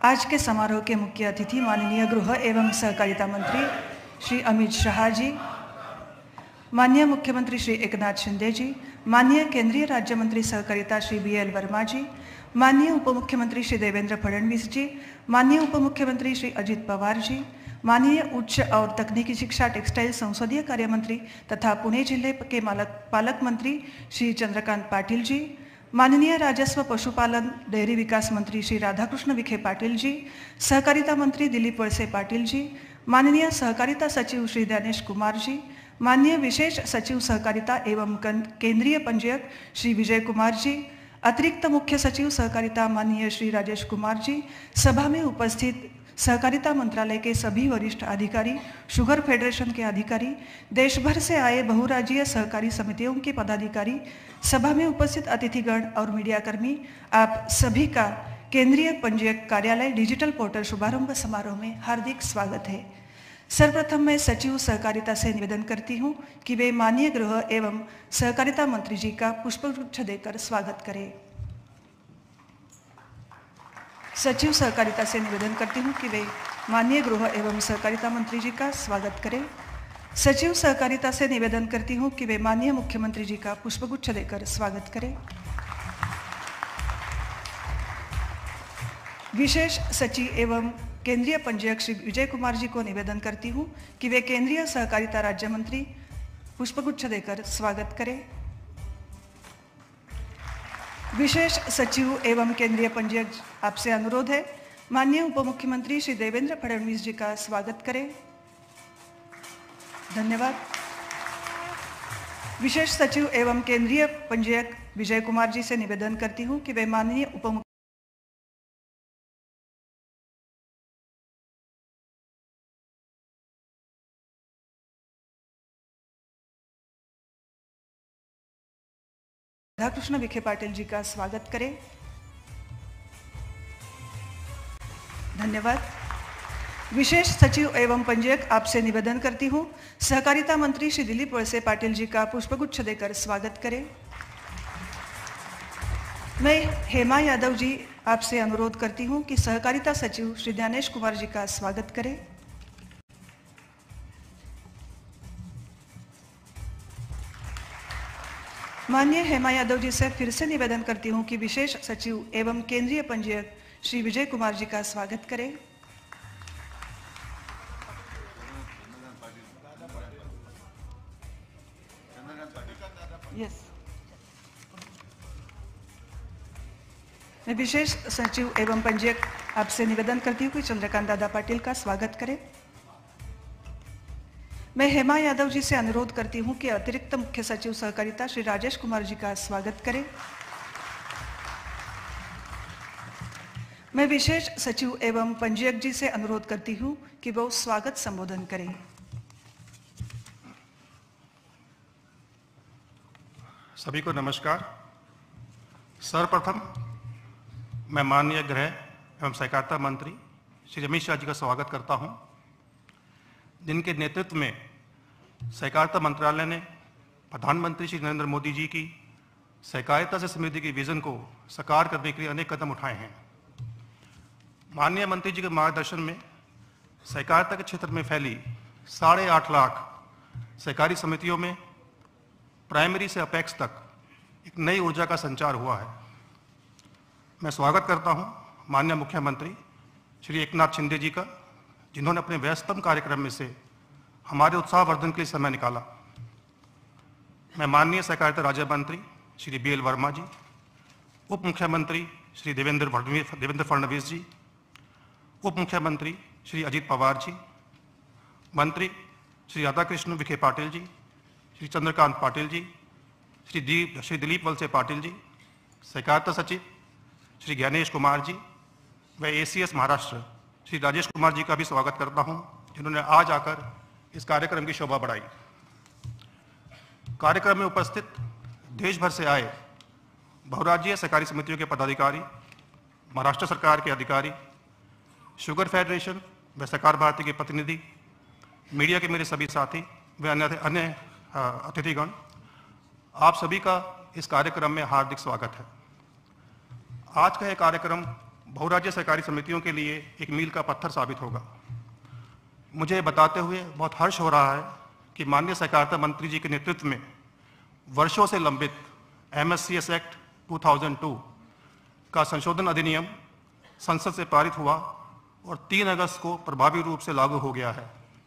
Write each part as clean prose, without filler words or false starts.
आज के समारोह के मुख्य अतिथि माननीय गृह एवं सहकारिता मंत्री श्री अमित शाह जी, माननीय मुख्यमंत्री श्री एकनाथ शिंदे जी, माननीय केंद्रीय राज्य मंत्री सहकारिता श्री BL वर्मा जी, माननीय उप मुख्यमंत्री श्री देवेंद्र फडणवीस जी, माननीय उप मुख्यमंत्री श्री अजित पवार जी, माननीय उच्च और तकनीकी शिक्षा टेक्सटाइल संसदीय कार्य मंत्री तथा पुणे जिले के पालक मंत्री श्री चंद्रकांत पाटिल जी, माननीय राजस्व पशुपालन डेयरी विकास मंत्री श्री राधाकृष्ण विखे पाटिल जी, सहकारिता मंत्री दिलीप वळसे पाटिल जी, माननीय सहकारिता सचिव श्री ज्ञानेश कुमार जी, माननीय विशेष सचिव सहकारिता एवं केंद्रीय पंजीयक श्री विजय कुमार जी, अतिरिक्त मुख्य सचिव सहकारिता माननीय श्री राजेश कुमार जी, सभा में उपस्थित सहकारिता मंत्रालय के सभी वरिष्ठ अधिकारी, शुगर फेडरेशन के अधिकारी, देश भर से आए बहुराज्यीय सहकारी समितियों के पदाधिकारी, सभा में उपस्थित अतिथिगण और मीडियाकर्मी, आप सभी का केंद्रीय पंजीयक कार्यालय डिजिटल पोर्टल शुभारंभ समारोह में हार्दिक स्वागत है। सर्वप्रथम मैं सचिव सहकारिता से निवेदन करती हूं कि वे माननीय गृह एवं सहकारिता मंत्री जी का पुष्पगुच्छ देकर स्वागत करें। सचिव सहकारिता से निवेदन करती हूं कि वे माननीय गृह एवं सहकारिता मंत्री जी का स्वागत करें। सचिव सहकारिता से निवेदन करती हूं कि वे माननीय मुख्यमंत्री जी का पुष्पगुच्छ देकर स्वागत करें। विशेष सचिव एवं केंद्रीय पंजीयक श्री विजय कुमार जी को निवेदन करती हूं कि वे केंद्रीय सहकारिता राज्य मंत्री पुष्पगुच्छ देकर स्वागत करें। विशेष सचिव एवं केंद्रीय पंजीयक आपसे अनुरोध है, माननीय उप मुख्यमंत्री श्री देवेंद्र फडणवीस जी का स्वागत करें। धन्यवाद। विशेष सचिव एवं केंद्रीय पंजीयक विजय कुमार जी से निवेदन करती हूं कि वे माननीय उप राधाकृष्ण विखे पाटिल जी का स्वागत करें। धन्यवाद। विशेष सचिव एवं पंजीयक आपसे निवेदन करती हूं, सहकारिता मंत्री श्री दिलीप वळसे पाटिल जी का पुष्पगुच्छ देकर स्वागत करें। मैं हेमा यादव जी आपसे अनुरोध करती हूं कि सहकारिता सचिव श्री ज्ञानेश कुमार जी का स्वागत करें। माननीय हेमा यादव जी से फिर से निवेदन करती हूं कि विशेष सचिव एवं केंद्रीय पंजीयक श्री विजय कुमार जी का स्वागत करें। यस। मैं विशेष सचिव एवं पंजीयक आपसे निवेदन करती हूं कि चंद्रकांत दादा पाटिल का स्वागत करें। मैं हेमा यादव जी से अनुरोध करती हूं कि अतिरिक्त मुख्य सचिव सहकारिता श्री राजेश कुमार जी का स्वागत करें। मैं विशेष सचिव एवं पंजीयक जी से अनुरोध करती हूं कि वो स्वागत संबोधन करें। सभी को नमस्कार। सर्वप्रथम मैं माननीय गृह एवं सहकारिता मंत्री श्री अमित शाह जी का स्वागत करता हूं, जिनके नेतृत्व में सहकारिता मंत्रालय ने प्रधानमंत्री श्री नरेंद्र मोदी जी की सहकारिता से समृद्धि की विजन को साकार करने के लिए अनेक कदम उठाए हैं। माननीय मंत्री जी के मार्गदर्शन में सहकारिता के क्षेत्र में फैली 8.5 लाख सहकारी समितियों में प्राइमरी से अपेक्स तक एक नई ऊर्जा का संचार हुआ है। मैं स्वागत करता हूं माननीय मुख्यमंत्री श्री एकनाथ शिंदे जी का, जिन्होंने अपने व्यस्तम कार्यक्रम में से हमारे उत्साहवर्धन के लिए समय निकाला। मैं माननीय सहकारिता राज्य मंत्री श्री BL वर्मा जी, उप मुख्यमंत्री श्री देवेंद्र फडणवीस जी, उप मुख्यमंत्री श्री अजित पवार जी, मंत्री श्री राधाकृष्ण विखे पाटिल जी, श्री चंद्रकांत पाटिल जी, श्री दिलीप वळसे पाटिल जी, सहकारिता सचिव श्री ज्ञानेश कुमार जी व ACS महाराष्ट्र श्री राजेश कुमार जी का भी स्वागत करता हूं, जिन्होंने आज आकर इस कार्यक्रम की शोभा बढ़ाई। कार्यक्रम में उपस्थित देश भर से आए बहुराज्यीय सहकारी समितियों के पदाधिकारी, महाराष्ट्र सरकार के अधिकारी, शुगर फेडरेशन व सहकार भारती के प्रतिनिधि, मीडिया के मेरे सभी साथी व अन्य अतिथिगण, आप सभी का इस कार्यक्रम में हार्दिक स्वागत है। आज का यह कार्यक्रम बहुराज्य सहकारी समितियों के लिए एक मील का पत्थर साबित होगा। मुझे बताते हुए बहुत हर्ष हो रहा है कि माननीय सहकारिता मंत्री जी के नेतृत्व में वर्षों से लंबित MSCS एक्ट 2002 का संशोधन अधिनियम संसद से पारित हुआ और 3 अगस्त को प्रभावी रूप से लागू हो गया है।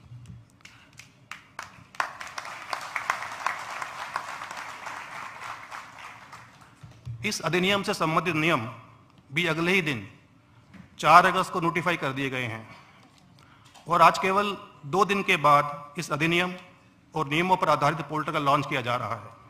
इस अधिनियम से संबंधित नियम भी अगले ही दिन 4 अगस्त को नोटिफाई कर दिए गए हैं और आज केवल 2 दिन के बाद इस अधिनियम और नियमों पर आधारित पोर्टल का लॉन्च किया जा रहा है।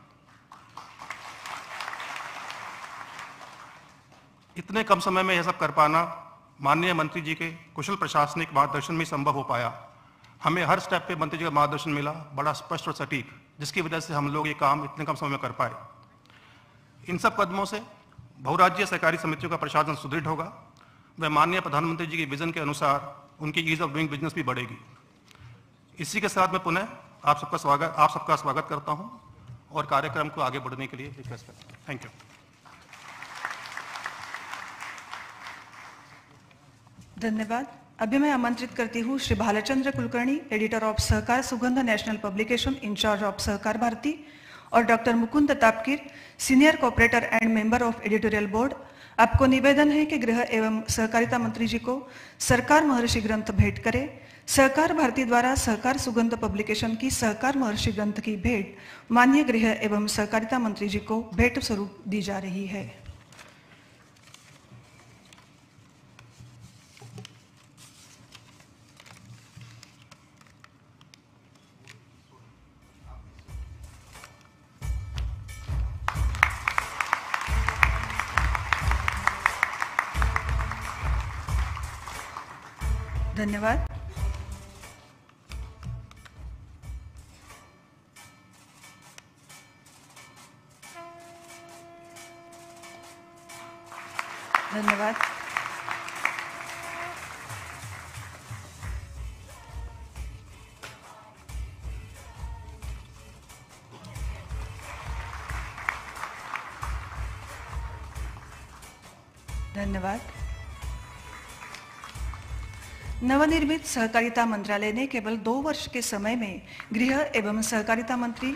इतने कम समय में यह सब कर पाना माननीय मंत्री जी के कुशल प्रशासनिक मार्गदर्शन में संभव हो पाया। हमें हर स्टेप पे मंत्री जी का मार्गदर्शन मिला, बड़ा स्पष्ट और सटीक, जिसकी वजह से हम लोग ये काम इतने कम समय में कर पाए। इन सब कदमों से बहुराज्यीय सहकारी समितियों का प्रशासन सुदृढ़ होगा व माननीय प्रधानमंत्री जी के विजन के अनुसार उनकी ईज ऑफ डूइंग बिजनेस भी बढ़ेगी। इसी के साथ मैं पुनः आप सबका स्वागत करता हूं और कार्यक्रम को आगे बढ़ने के लिए रिक्वेस्ट करता हूं। Thank you. धन्यवाद। अभी मैं आमंत्रित करती हूँ Shri Bhalchandra Kulkarni, editor of Sahakar Sugandh national publication, incharge of Sahakar Bharati, और doctor Mukund Tapkir, senior cooperator and member of editorial board. आपको निवेदन है कि गृह एवं सहकारिता मंत्री जी को सरकार महर्षि ग्रंथ भेंट करें। सहकार भारती द्वारा सहकार सुगंध पब्लिकेशन की सहकार महर्षि ग्रंथ की भेंट माननीय गृह एवं सहकारिता मंत्री जी को भेंट स्वरूप दी जा रही है। धन्यवाद। धन्यवाद। धन्यवाद। नवनिर्मित सहकारिता मंत्रालय ने केवल 2 वर्ष के समय में गृह एवं सहकारिता मंत्री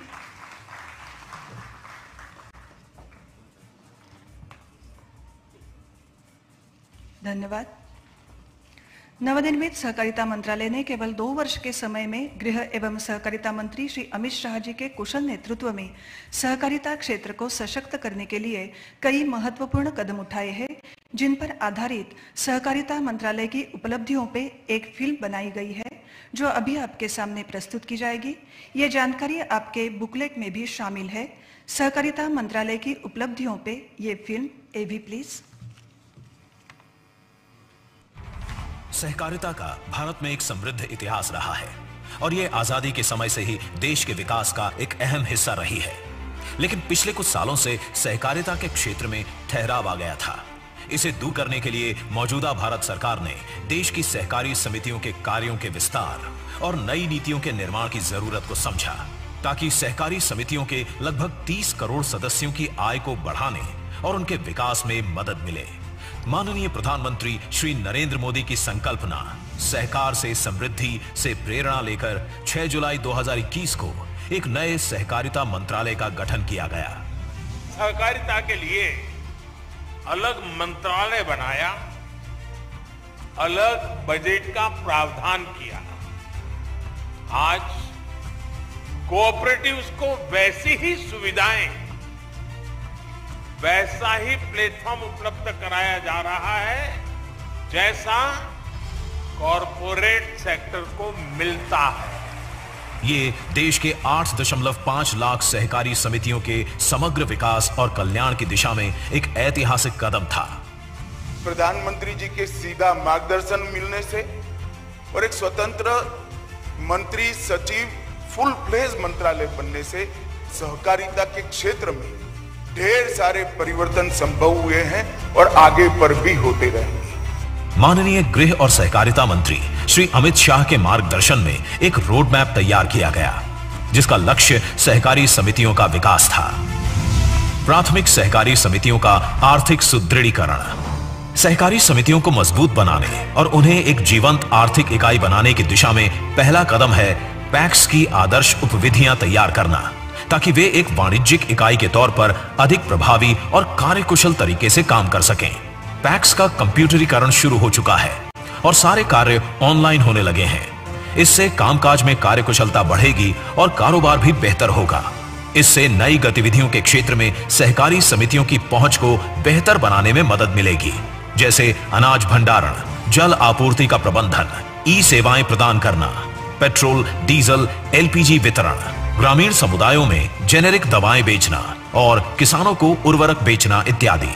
धन्यवाद। नवनिर्मित सहकारिता मंत्रालय ने केवल 2 वर्ष के समय में गृह एवं सहकारिता मंत्री श्री अमित शाह जी के कुशल नेतृत्व में सहकारिता क्षेत्र को सशक्त करने के लिए कई महत्वपूर्ण कदम उठाए हैं, जिन पर आधारित सहकारिता मंत्रालय की उपलब्धियों पे एक फिल्म बनाई गई है जो अभी आपके सामने प्रस्तुत की जाएगी। ये जानकारी आपके बुकलेट में भी शामिल है। सहकारिता मंत्रालय की उपलब्धियों पे ये फिल्म एवी प्लीज। सहकारिता का भारत में एक समृद्ध इतिहास रहा है और ये आजादी के समय से ही देश के विकास का एक अहम हिस्सा रही है। लेकिन पिछले कुछ सालों से सहकारिता के क्षेत्र में ठहराव आ गया था। इसे दूर करने के लिए मौजूदा भारत सरकार ने देश की सहकारी समितियों के कार्यों के विस्तार और नई नीतियों के निर्माण की जरूरत को समझा, ताकि सहकारी समितियों के लगभग 30 करोड़ सदस्यों की आय को बढ़ाने और उनके विकास में मदद मिले। माननीय प्रधानमंत्री श्री नरेंद्र मोदी की संकल्पना सहकार से समृद्धि से प्रेरणा लेकर 6 जुलाई 2021 को एक नए सहकारिता मंत्रालय का गठन किया गया। सहकारिता के लिए अलग मंत्रालय बनाया, अलग बजट का प्रावधान किया। आज कोऑपरेटिव्स को वैसी ही सुविधाएं, वैसा ही प्लेटफॉर्म उपलब्ध कराया जा रहा है जैसा कॉरपोरेट सेक्टर को मिलता है। ये देश के 8.5 लाख सहकारी समितियों के समग्र विकास और कल्याण की दिशा में एक ऐतिहासिक कदम था। प्रधानमंत्री जी के सीधा मार्गदर्शन मिलने से और एक स्वतंत्र मंत्री सचिव फुल फ्लेज मंत्रालय बनने से सहकारिता के क्षेत्र में ढेर सारे परिवर्तन संभव हुए हैं और आगे पर भी होते रहेंगे। माननीय गृह और सहकारिता मंत्री श्री अमित शाह के मार्गदर्शन में एक रोड मैप तैयार किया गया, जिसका लक्ष्य सहकारी समितियों का विकास था। प्राथमिक सहकारी समितियों का आर्थिक सुदृढ़ीकरण, सहकारी समितियों को मजबूत बनाने और उन्हें एक जीवंत आर्थिक इकाई बनाने की दिशा में पहला कदम है पैक्स की आदर्श उपविधियां तैयार करना, ताकि वे एक वाणिज्यिक इकाई के तौर पर अधिक प्रभावी और कार्यकुशल तरीके से काम कर सकें। पैक्स का कंप्यूटरीकरण शुरू हो चुका है और सारे कार्य ऑनलाइन होने लगे हैं। इससे कामकाज में कार्यकुशलता बढ़ेगी और कारोबार भी बेहतर होगा। इससे नई गतिविधियों के क्षेत्र में सहकारी समितियों की पहुंच को बेहतर बनाने में मदद मिलेगी, जैसे अनाज भंडारण, जल आपूर्ति का प्रबंधन, ई सेवाएं प्रदान करना, पेट्रोल, डीजल, एलपीजी वितरण, ग्रामीण समुदायों में जेनेरिक दवाएं बेचना और किसानों को उर्वरक बेचना इत्यादि।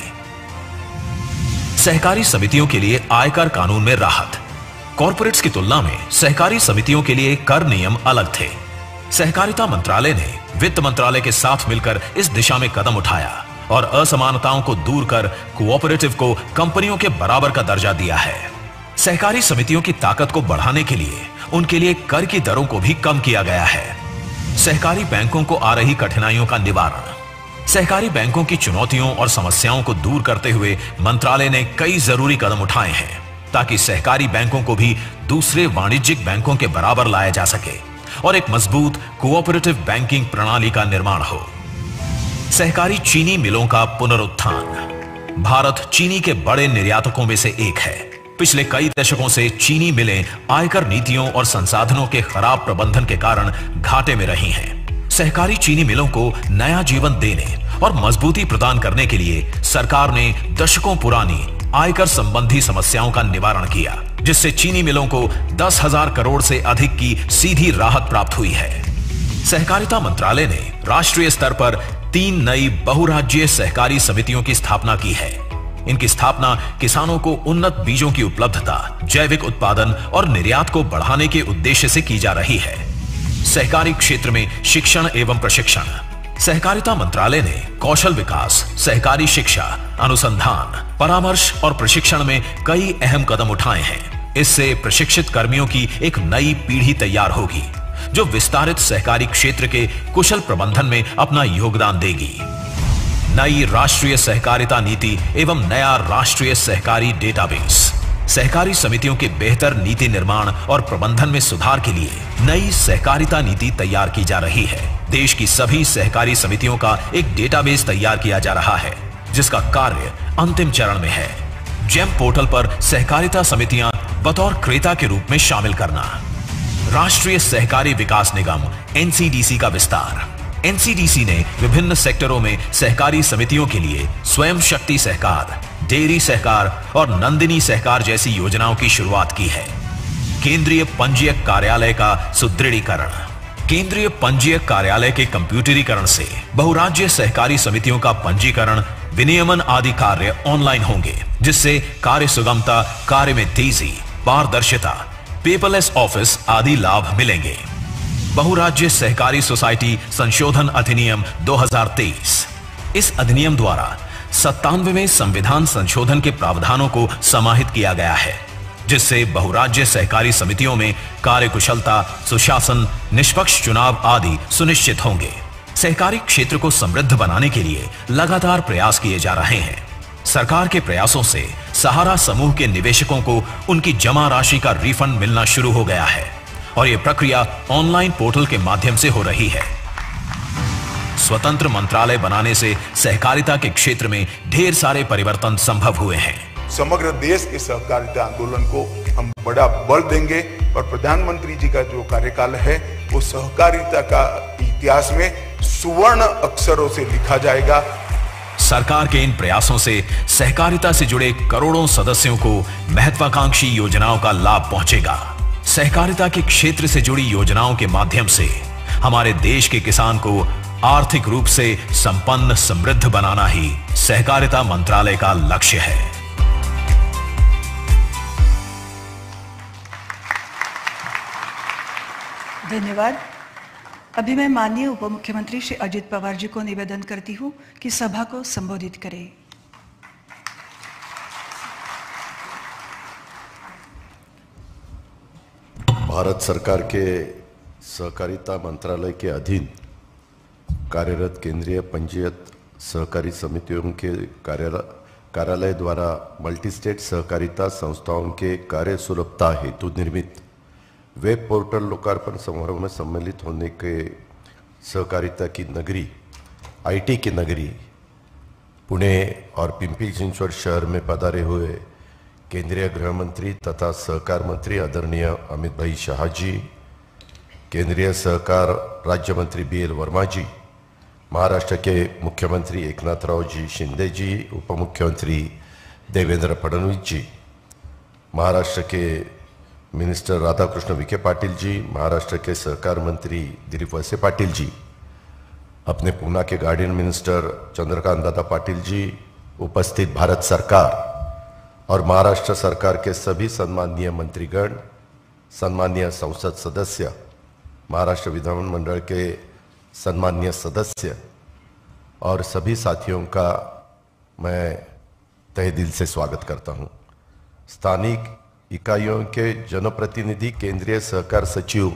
सहकारी समितियों के लिए आयकर कानून में राहत। कॉर्पोरेट्स की तुलना में सहकारी समितियों के लिए कर नियम अलग थे। सहकारिता मंत्रालय ने वित्त मंत्रालय के साथ मिलकर इस दिशा में कदम उठाया और असमानताओं को दूर कर कोऑपरेटिव को कंपनियों के बराबर का दर्जा दिया है। सहकारी समितियों की ताकत को बढ़ाने के लिए उनके लिए कर की दरों को भी कम किया गया है। सहकारी बैंकों को आ रही कठिनाइयों का निवारण। सहकारी बैंकों की चुनौतियों और समस्याओं को दूर करते हुए मंत्रालय ने कई जरूरी कदम उठाए हैं, ताकि सहकारी बैंकों को भी दूसरे वाणिज्यिक बैंकों के बराबर लाया जा सके और एक मजबूत कोऑपरेटिव बैंकिंग प्रणाली का निर्माण हो। सहकारी चीनी मिलों का पुनरुत्थान। भारत चीनी के बड़े निर्यातकों में से एक है। पिछले कई दशकों से चीनी मिलें आयकर नीतियों और संसाधनों के खराब प्रबंधन के कारण घाटे में रही हैं। सहकारी चीनी मिलों को नया जीवन देने और मजबूती प्रदान करने के लिए सरकार ने दशकों पुरानी आयकर संबंधी समस्याओं का निवारण किया, जिससे चीनी मिलों को 10,000 करोड़ से अधिक की सीधी राहत प्राप्त हुई है। सहकारिता मंत्रालय ने राष्ट्रीय स्तर पर 3 नई बहुराज्यीय सहकारी समितियों की स्थापना की है। इनकी स्थापना किसानों को उन्नत बीजों की उपलब्धता, जैविक उत्पादन और निर्यात को बढ़ाने के उद्देश्य से की जा रही है। सहकारी क्षेत्र में शिक्षण एवं प्रशिक्षण। सहकारिता मंत्रालय ने कौशल विकास, सहकारी शिक्षा, अनुसंधान, परामर्श और प्रशिक्षण में कई अहम कदम उठाए हैं। इससे प्रशिक्षित कर्मियों की एक नई पीढ़ी तैयार होगी, जो विस्तारित सहकारी क्षेत्र के कुशल प्रबंधन में अपना योगदान देगी। नई राष्ट्रीय सहकारिता नीति एवं नया राष्ट्रीय सहकारी डेटाबेस। सहकारी समितियों के बेहतर नीति निर्माण और प्रबंधन में सुधार के लिए नई सहकारिता नीति तैयार की जा रही है। देश की सभी सहकारी समितियों का एक डेटाबेस तैयार किया जा रहा है, जिसका कार्य अंतिम चरण में है। जेम पोर्टल पर सहकारिता समितियां बतौर क्रेता के रूप में शामिल करना। राष्ट्रीय सहकारी विकास निगम एनसीडीसी का विस्तार। एनसीडीसी ने विभिन्न सेक्टरों में सहकारी समितियों के लिए स्वयं शक्ति सहकार, डेयरी सहकार और नंदिनी सहकार जैसी योजनाओं की शुरुआत की है। केंद्रीय पंजीयक कार्यालय का सुदृढ़ीकरण। केंद्रीय पंजीयक कार्यालय के कंप्यूटरीकरण से बहुराज्य सहकारी समितियों का पंजीकरण, विनियमन आदि कार्य ऑनलाइन होंगे, जिससे कार्य सुगमता, कार्य में तेजी, पारदर्शिता, पेपरलेस ऑफिस आदि लाभ मिलेंगे। बहुराज्य सहकारी सोसाइटी संशोधन अधिनियम 2023। इस अधिनियम द्वारा 97वें संविधान संशोधन के प्रावधानों को समाहित किया गया है, जिससे बहुराज्य सहकारी समितियों में कार्यकुशलता, सुशासन, निष्पक्ष चुनाव आदि सुनिश्चित होंगे। सहकारी क्षेत्र को समृद्ध बनाने के लिए लगातार प्रयास किए जा रहे हैं। सरकार के प्रयासों से सहारा समूह के निवेशकों को उनकी जमा राशि का रिफंड मिलना शुरू हो गया है और यह प्रक्रिया ऑनलाइन पोर्टल के माध्यम से हो रही है। स्वतंत्र मंत्रालय बनाने से सहकारिता के क्षेत्र में ढेर सारे परिवर्तन संभव हुए हैं। समग्र देश के सहकारिता आंदोलन को हम बड़ा बल देंगे और प्रधानमंत्री जी का जो कार्यकाल है वो सहकारिता का इतिहास में सुवर्ण अक्षरों से लिखा जाएगा। सरकार के इन प्रयासों से सहकारिता से जुड़े करोड़ों सदस्यों को महत्वाकांक्षी योजनाओं का लाभ पहुंचेगा। सहकारिता के क्षेत्र से जुड़ी योजनाओं के माध्यम से हमारे देश के किसान को आर्थिक रूप से संपन्न, समृद्ध बनाना ही सहकारिता मंत्रालय का लक्ष्य है। धन्यवाद। अभी मैं माननीय उप मुख्यमंत्री श्री अजित पवार जी को निवेदन करती हूं कि सभा को संबोधित करें। भारत सरकार के सहकारिता मंत्रालय के अधीन कार्यरत केंद्रीय पंजीयत सहकारी समितियों के कार्यालय द्वारा मल्टी स्टेट सहकारिता संस्थाओं के कार्य सुलभता हेतु निर्मित वेब पोर्टल लोकार्पण समारोह में सम्मिलित होने के सहकारिता की नगरी, आईटी की नगरी पुणे और पिंपरी चिंचवड शहर में पधारे हुए केंद्रीय गृह मंत्री तथा सहकार मंत्री आदरणीय अमित भाई शाह जी, केंद्रीय सहकार राज्य मंत्री BL वर्मा जी, महाराष्ट्र के मुख्यमंत्री एकनाथराव जी शिंदे जी, उप मुख्यमंत्री देवेंद्र फडणवीस जी, महाराष्ट्र के मिनिस्टर राधाकृष्ण विखे पाटिल जी, महाराष्ट्र के सहकार मंत्री दिलीप वळसे पाटिल जी, अपने पूना के गार्डियन मिनिस्टर चंद्रकांत दादा पाटिल जी, उपस्थित भारत सरकार और महाराष्ट्र सरकार के सभी सम्माननीय मंत्रीगण, सम्माननीय संसद सदस्य, महाराष्ट्र विधानमंडल के सम्माननीय सदस्य और सभी साथियों का मैं तहे दिल से स्वागत करता हूं। स्थानिक इकाइयों के जनप्रतिनिधि केंद्रीय सहकार सचिव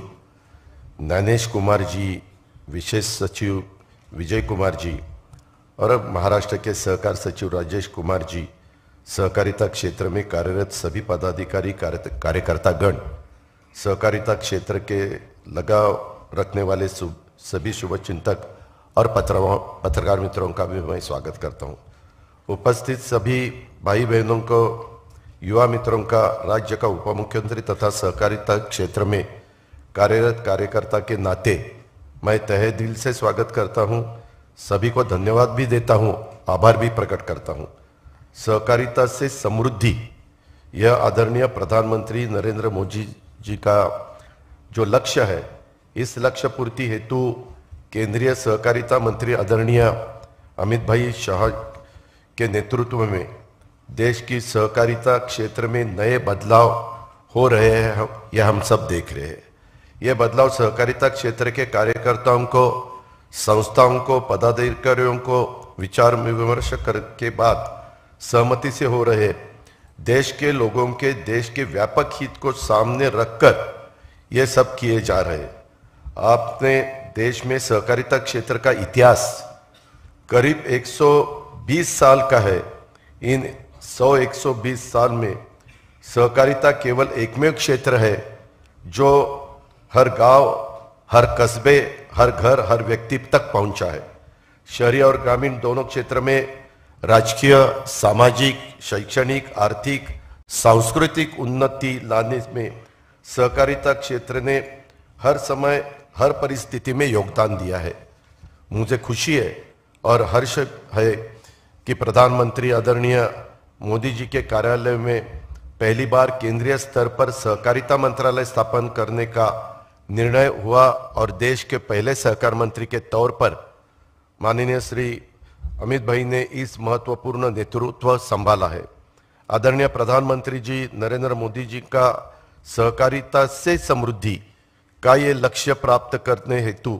नैनेश कुमार जी, विशेष सचिव विजय कुमार जी और महाराष्ट्र के सहकार सचिव राजेश कुमार जी, सहकारिता क्षेत्र में कार्यरत सभी पदाधिकारी कार्यकर्तागण, सहकारिता क्षेत्र के लगाव रखने वाले सभी शुभचिंतक और पत्रकार मित्रों का भी मैं स्वागत करता हूं। उपस्थित सभी भाई बहनों को, युवा मित्रों का राज्य का उप मुख्यमंत्री तथा सहकारिता क्षेत्र में कार्यरत कार्यकर्ता के नाते मैं तहे दिल से स्वागत करता हूं। सभी को धन्यवाद भी देता हूं, आभार भी प्रकट करता हूं। सहकारिता से समृद्धि, यह आदरणीय प्रधानमंत्री नरेंद्र मोदी जी का जो लक्ष्य है, इस लक्ष्य पूर्ति हेतु केंद्रीय सहकारिता मंत्री आदरणीय अमित भाई शाह के नेतृत्व में देश की सहकारिता क्षेत्र में नए बदलाव हो रहे हैं, यह हम सब देख रहे हैं। यह बदलाव सहकारिता क्षेत्र के कार्यकर्ताओं को, संस्थाओं को, पदाधिकारियों को विचार विमर्श के बाद सहमति से हो रहे, देश के लोगों के, देश के व्यापक हित को सामने रखकर ये सब किए जा रहे। आपने देश में सहकारिता क्षेत्र का इतिहास करीब 120 साल का है। इन 120 साल में सहकारिता केवल एकमेव क्षेत्र है जो हर गांव, हर कस्बे, हर घर, हर व्यक्ति तक पहुंचा है। शहरी और ग्रामीण दोनों क्षेत्र में राजकीय, सामाजिक, शैक्षणिक, आर्थिक, सांस्कृतिक उन्नति लाने में सहकारिता क्षेत्र ने हर समय, हर परिस्थिति में योगदान दिया है। मुझे खुशी है और हर्ष है कि प्रधानमंत्री आदरणीय मोदी जी के कार्यालय में पहली बार केंद्रीय स्तर पर सहकारिता मंत्रालय स्थापन करने का निर्णय हुआ और देश के पहले सहकार मंत्री के तौर पर माननीय श्री अमित भाई ने इस महत्वपूर्ण नेतृत्व संभाला है। आदरणीय प्रधानमंत्री जी नरेंद्र मोदी जी का सहकारिता से समृद्धि का ये लक्ष्य प्राप्त करने हेतु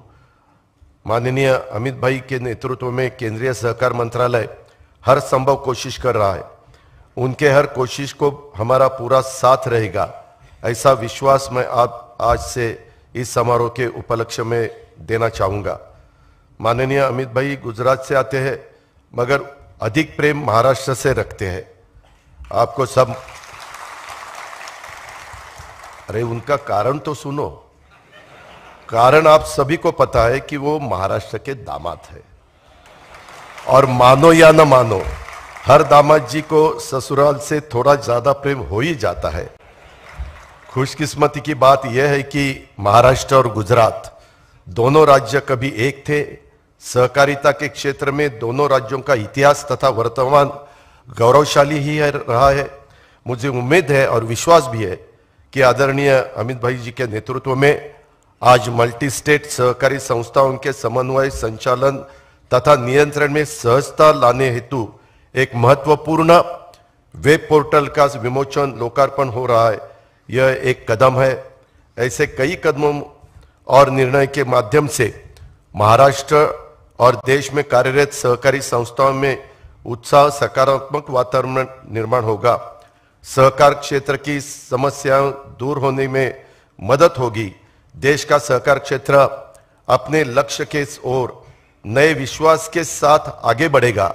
माननीय अमित भाई के नेतृत्व में केंद्रीय सहकार मंत्रालय हर संभव कोशिश कर रहा है। उनके हर कोशिश को हमारा पूरा साथ रहेगा, ऐसा विश्वास मैं आप आज से इस समारोह के उपलक्ष्य में देना चाहूंगा। माननीय अमित भाई गुजरात से आते हैं मगर अधिक प्रेम महाराष्ट्र से रखते हैं। आपको सब, अरे उनका कारण तो सुनो। कारण आप सभी को पता है कि वो महाराष्ट्र के दामाद है और मानो या न मानो, हर दामाद जी को ससुराल से थोड़ा ज्यादा प्रेम हो ही जाता है। खुशकिस्मती की बात यह है कि महाराष्ट्र और गुजरात दोनों राज्य कभी एक थे। सहकारिता के क्षेत्र में दोनों राज्यों का इतिहास तथा वर्तमान गौरवशाली ही रहा है। मुझे उम्मीद है और विश्वास भी है कि आदरणीय अमित भाई जी के नेतृत्व में आज मल्टी स्टेट सहकारी संस्थाओं के समन्वय, संचालन तथा नियंत्रण में सहजता लाने हेतु एक महत्वपूर्ण वेब पोर्टल का विमोचन, लोकार्पण हो रहा है। यह एक कदम है। ऐसे कई कदमों और निर्णय के माध्यम से महाराष्ट्र और देश में कार्यरत सहकारी संस्थाओं में उत्साह, सकारात्मक वातावरण निर्माण होगा। सहकार क्षेत्र की समस्याएं दूर होने में मदद होगी। देश का सहकार क्षेत्र अपने लक्ष्य के ओर नए विश्वास के साथ आगे बढ़ेगा।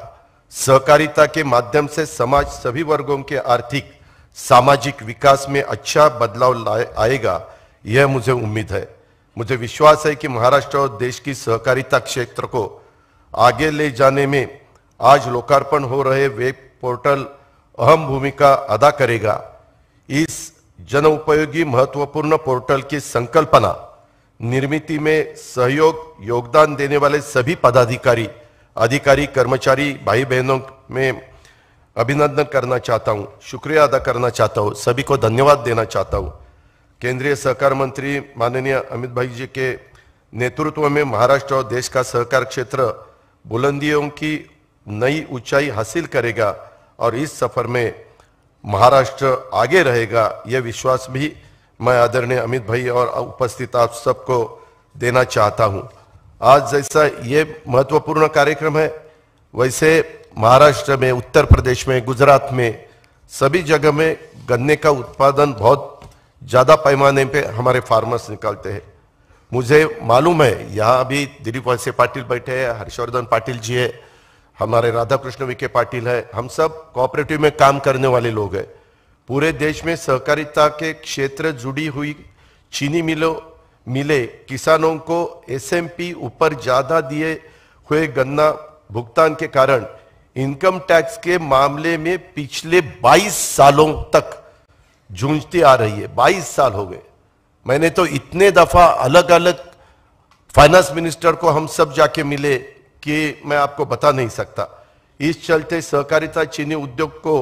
सहकारिता के माध्यम से समाज सभी वर्गों के आर्थिक सामाजिक विकास में अच्छा बदलाव आएगा, यह मुझे उम्मीद है। मुझे विश्वास है कि महाराष्ट्र और देश की सहकारिता क्षेत्र को आगे ले जाने में आज लोकार्पण हो रहे वेब पोर्टल अहम भूमिका अदा करेगा। इस जनउपयोगी महत्वपूर्ण पोर्टल की संकल्पना निर्मिति में योगदान देने वाले सभी पदाधिकारी, अधिकारी, कर्मचारी, भाई बहनों में अभिनंदन करना चाहता हूं, शुक्रिया अदा करना चाहता हूं, सभी को धन्यवाद देना चाहता हूं। केंद्रीय सहकार मंत्री माननीय अमित भाई जी के नेतृत्व में महाराष्ट्र और देश का सहकार क्षेत्र बुलंदियों की नई ऊंचाई हासिल करेगा और इस सफर में महाराष्ट्र आगे रहेगा, यह विश्वास भी मैं आदरणीय अमित भाई और उपस्थित आप सबको देना चाहता हूं। आज जैसा ये महत्वपूर्ण कार्यक्रम है, वैसे महाराष्ट्र में, उत्तर प्रदेश में, गुजरात में सभी जगह में गन्ने का उत्पादन बहुत ज्यादा पैमाने पे हमारे फार्मर्स निकालते हैं। मुझे मालूम है यहाँ अभी दिलीप वळसे पाटिल बैठे हैं, हर्षवर्धन पाटिल जी है, हमारे राधा कृष्ण विखे पाटिल है, हम सब कोऑपरेटिव में काम करने वाले लोग हैं। पूरे देश में सहकारिता के क्षेत्र जुड़ी हुई चीनी मिले किसानों को एसएमपी ऊपर ज्यादा दिए हुए गन्ना भुगतान के कारण इनकम टैक्स के मामले में पिछले 22 सालों तक जूझती आ रही है। 22 साल हो गए। मैंने तो इतने दफा अलग अलग फाइनेंस मिनिस्टर को हम सब जाके मिले कि मैं आपको बता नहीं सकता। इस चलते सहकारिता चीनी उद्योग को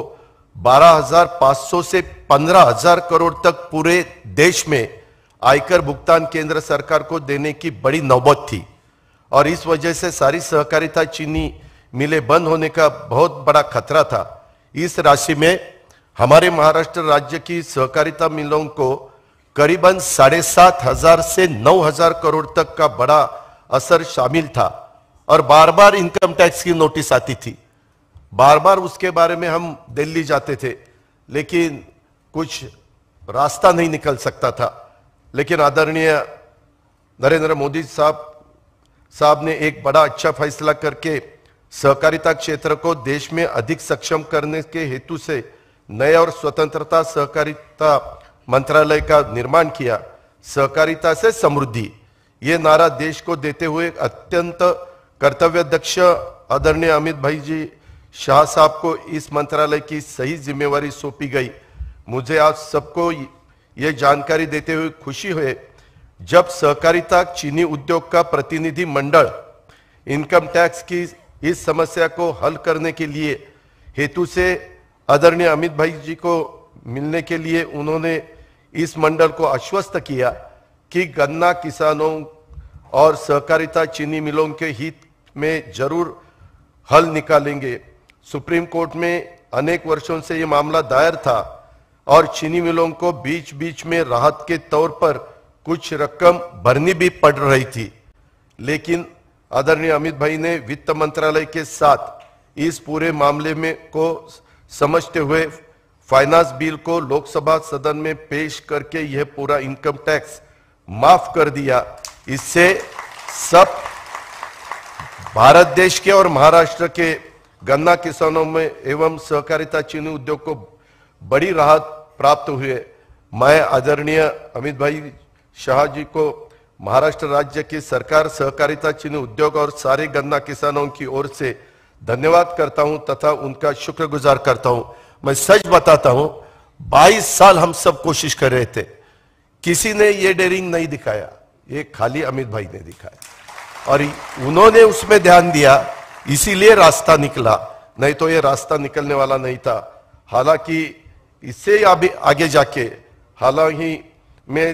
12,500 से 15,000 करोड़ तक पूरे देश में आयकर भुगतान केंद्र सरकार को देने की बड़ी नौबत थी और इस वजह से सारी सहकारिता चीनी मिलें बंद होने का बहुत बड़ा खतरा था। इस राशि में हमारे महाराष्ट्र राज्य की सहकारिता मिलों को करीबन 7,500 से 9,000 करोड़ तक का बड़ा असर शामिल था और बार बार इनकम टैक्स की नोटिस आती थी। बार बार उसके बारे में हम दिल्ली जाते थे, लेकिन कुछ रास्ता नहीं निकल सकता था। लेकिन आदरणीय नरेंद्र मोदी साहब ने एक बड़ा अच्छा फैसला करके सहकारिता क्षेत्र को देश में अधिक सक्षम करने के हेतु से नए और स्वतंत्रता सहकारिता मंत्रालय का निर्माण किया। सहकारिता से समृद्धि, ये नारा देश को देते हुए अत्यंत कर्तव्यदक्ष आदरणीय अमित भाई जी शाह साहब को इस मंत्रालय की सही जिम्मेवारी सौंपी गई। मुझे आप सबको ये जानकारी देते हुए खुशी हुई जब सहकारिता चीनी उद्योग का प्रतिनिधि मंडल इनकम टैक्स की इस समस्या को हल करने के लिए हेतु से आदरणीय अमित भाई जी को मिलने के लिए उन्होंने इस मंडल को आश्वस्त किया कि गन्ना किसानों और सहकारिता चीनी मिलों के हित में जरूर हल निकालेंगे। सुप्रीम कोर्ट में अनेक वर्षों से यह मामला दायर था और चीनी मिलों को बीच बीच में राहत के तौर पर कुछ रकम भरनी भी पड़ रही थी, लेकिन आदरणीय अमित भाई ने वित्त मंत्रालय के साथ इस पूरे मामले में को समझते हुए फाइनेंस बिल को लोकसभा सदन में पेश करके यह पूरा इनकम टैक्स माफ कर दिया। इससे सब भारत देश के और महाराष्ट्र के गन्ना किसानों में एवं सहकारिता चीनी उद्योग को बड़ी राहत प्राप्त हुई। मैं आदरणीय अमित भाई शाह जी को महाराष्ट्र राज्य की सरकार, सहकारिता चीनी उद्योग और सारे गन्ना किसानों की ओर से धन्यवाद करता हूं तथा उनका शुक्रगुजार करता हूं। मैं सच बताता हूं, 22 साल हम सब कोशिश कर रहे थे, किसी ने ये डेयरिंग नहीं दिखाया, ये खाली अमित भाई ने दिखाया और उन्होंने उसमें ध्यान दिया, इसीलिए रास्ता निकला, नहीं तो ये रास्ता निकलने वाला नहीं था। हालांकि इससे आगे जाके हालांकि मैं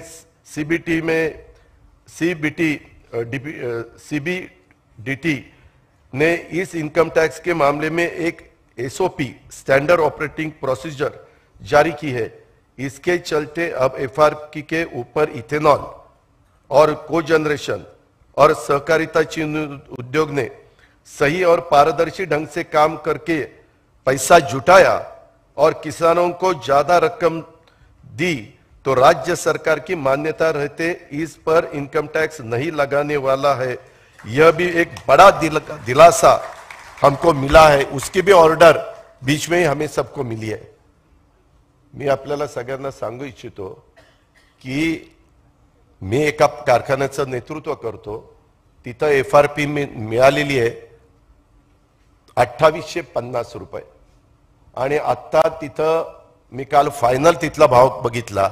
सीबीडीटी ने इस इनकम टैक्स के मामले में एक एसओपी स्टैंडर्ड ऑपरेटिंग प्रोसीजर जारी की है। इसके चलते अब एफआरपी के ऊपर इथेनॉल और कोजनरेशन और सहकारिता चीनी उद्योग ने सही और पारदर्शी ढंग से काम करके पैसा जुटाया और किसानों को ज्यादा रकम दी तो राज्य सरकार की मान्यता रहते इस पर इनकम टैक्स नहीं लगाने वाला है। यह भी एक बड़ा दिलासा हमको मिला है उसकी भी ऑर्डर बीच में ही हमें सबको मिली है। मी आपल्याला सगळ्यांना सांगू इच्छितो की मी एका कारखान्याचं नेतृत्व करतो, तिथं FRP मिळालेली आहे 2850 रुपये आणि आता तिथं मी काल फायनल तिथला भाव बघितला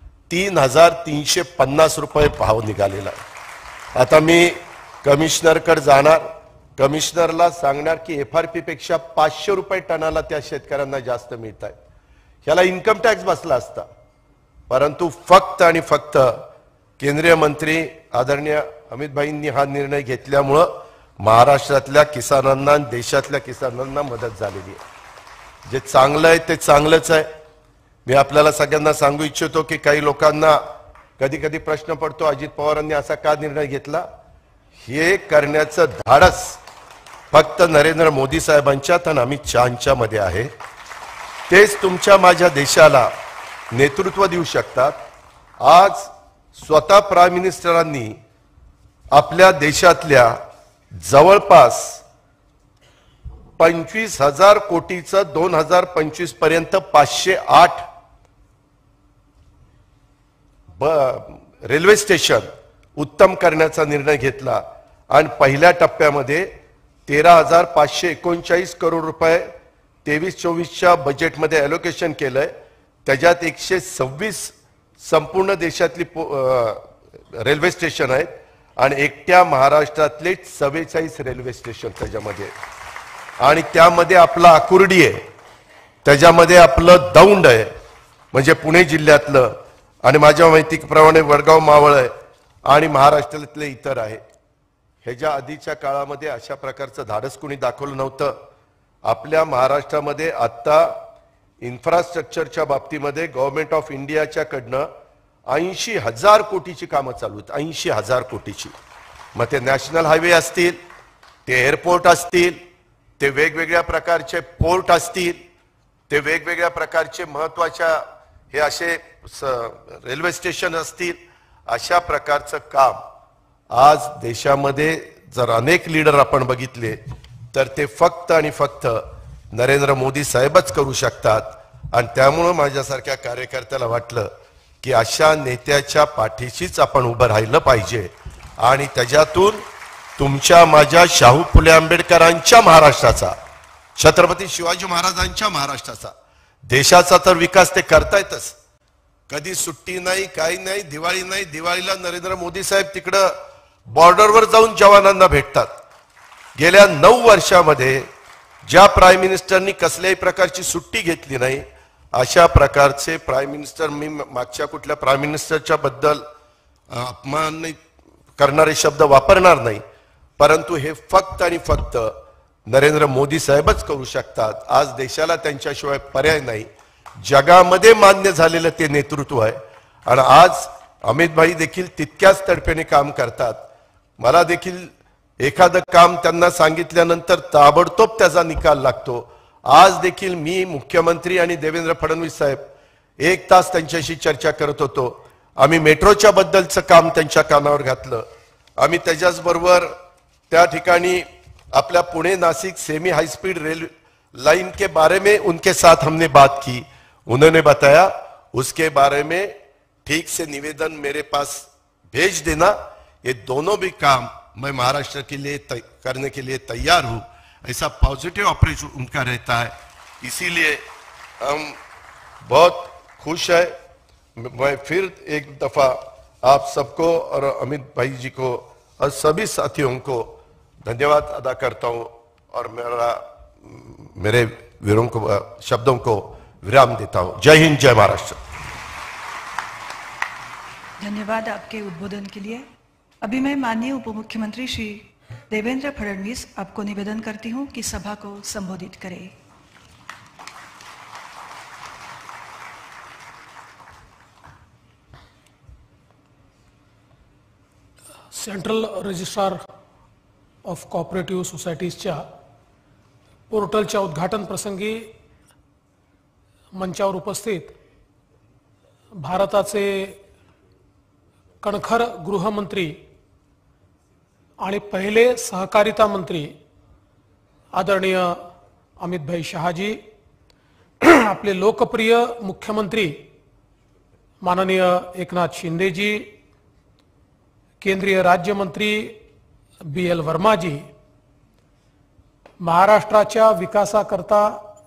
3350 रुपये भाव निघालेला। आता मी कमिशनरकडे जाणार, कमिशनरला सांगणार की FRP पेक्षा 500 रुपये टनाला त्या शेतकऱ्यांना जास्त मिळत आहे। ह्याला इन्कम टॅक्स बसला असता, परंतु फक्त आणि फक्त केंद्रीय मंत्री आदरणीय अमित भाईंनी हा निर्णय घेतल्यामुळे महाराष्ट्रातल्या किसानांना, देशातल्या किसानांना मदत झालेली आहे। जे चांगलं आहे ते चांगलंच आहे। मी आपल्याला सगळ्यांना सांगू इच्छितो की काही लोकांना कधी कधी प्रश्न पडतो अजित पवारांनी असा का निर्णय घेतला। हे करण्याचं धाडस फक्त नरेंद्र मोदी साहेबांच्यात आणि अमित शहांच्या मध्ये आहे। तेच तुमच्या माझ्या देशाला नेतृत्व देऊ शकतात। आज स्वतः प्राईम मिनिस्टरांनी आपल्या देशातल्या जवळपास 25,000 कोटीचं 2025 पर्यंत 508 रेल्वे स्टेशन उत्तम करण्याचा निर्णय घेतला आणि पहिल्या टप्प्यामध्ये 13,539 करोड रुपये 23-24च्या बजेटमध्ये अलोकेशन केलंय। त्याच्यात 126 संपूर्ण देशातली रेल्वे स्टेशन आहेत आणि एकट्या महाराष्ट्रातले 44 रेल्वे स्टेशन त्याच्यामध्ये, आणि त्यामध्ये आपला आकुर्डी आहे, त्याच्यामध्ये आपलं दौंड आहे म्हणजे पुणे जिल्ह्यातलं, आणि माझ्या माहितीप्रमाणे वडगाव मावळ आहे आणि महाराष्ट्रातले इतर आहे। ह्याच्या आधीच्या काळामध्ये अशा प्रकारचं धाडस कोणी दाखवलं नव्हतं। आपल्या महाराष्ट्रामध्ये आता इन्फ्रास्ट्रक्चरच्या बाबतीमध्ये गव्हर्नमेंट ऑफ इंडियाच्या कडनं 80,000 कोटीची कामं चालू आहेत, 80,000 कोटीची। मग ते नॅशनल हायवे असतील, ते एअरपोर्ट असतील, ते वेगवेगळ्या प्रकारचे पोर्ट असतील, ते वेगवेगळ्या प्रकारचे महत्त्वाच्या हे असे रेल्वे स्टेशन असतील, अशा प्रकारचं काम आज देशामध्ये जर अनेक लीडर आपण बघितले तर ते फक्त आणि फक्त नरेंद्र मोदी साहेबच करू शकतात। आणि त्यामुळे माझ्यासारख्या कार्यकर्त्याला वाटलं की अशा नेत्याच्या पाठीशीच आपण उभं राहिलं पाहिजे आणि त्याच्यातून तुमच्या माझ्या शाहू फुले आंबेडकरांच्या महाराष्ट्राचा, छत्रपती शिवाजी महाराजांच्या महाराष्ट्राचा, देशाचा तर विकास ते करतायतच। कधी सुट्टी नाही, काही नाही, दिवाळी नाही, दिवाळीला नरेंद्र मोदी साहेब तिकडं बॉर्डरवर जाऊन जवानांना भेटतात। गेल्या 9 वर्षामध्ये ज्या प्राईम मिनिस्टरनी कसल्याही प्रकारची सुट्टी घेतली नाही अशा प्रकारचे प्राईम मिनिस्टर, मी मागच्या कुठल्या प्राईम मिनिस्टरच्या बद्दल अपमान करणारे शब्द वापरणार नाही, परंतु हे फक्त आणि फक्त नरेंद्र मोदी साहेबच करू शकतात। आज देशाला त्यांच्याशिवाय पर्याय नाही। जगामध्ये मान्य झालेलं ते नेतृत्व आहे आणि आज अमित भाई देखील तितक्याच तडफेने काम करतात। मला देखील एखादं काम त्यांना सांगितल्यानंतर ताबडतोब त्याचा निकाल लागतो। आज देखील मी मुख्यमंत्री आणि देवेंद्र फडणवीस साहेब 1 तास त्यांच्याशी चर्चा करत होतो। आम्ही मेट्रोच्या बद्दलचं काम त्यांच्या कानावर घातलं। आम्ही त्याच्याच बरोबर त्या ठिकाणी अपना Pune Nashik semi high speed rail line के बारे में उनके साथ हमने बात की। उन्होंने बताया उसके बारे में ठीक से निवेदन मेरे पास भेज देना। ये दोनों भी काम मैं महाराष्ट्र के लिए करने के लिए तैयार हूं। ऐसा पॉजिटिव अप्रोच उनका रहता है, इसीलिए हम बहुत खुश है। मैं फिर एक दफा आप सबको और अमित भाई जी को और सभी साथियों को धन्यवाद अदा करता हूं और मेरे वीरों को शब्दों को विराम देता हूं। जय हिंद, जय महाराष्ट्र। धन्यवाद आपके उद्बोधन के लिए। अभी मैं माननीय उप मुख्यमंत्री श्री देवेंद्र फडणवीस आपको निवेदन करती हूं कि सभा को संबोधित करें। सेंट्रल रजिस्ट्रार ऑफ कोऑपरेटिव्ह सोसायटीजच्या पोर्टलच्या उद्घाटन प्रसंगी मंचावर उपस्थित भारताचे कणखर गृहमंत्री आणि पहिले सहकारिता मंत्री आदरणीय अमित भाई शहाजी, आपले लोकप्रिय मुख्यमंत्री माननीय एकनाथ शिंदेजी, केंद्रीय राज्यमंत्री BL वर्माजी, महाराष्ट्राच्या विकासाकरता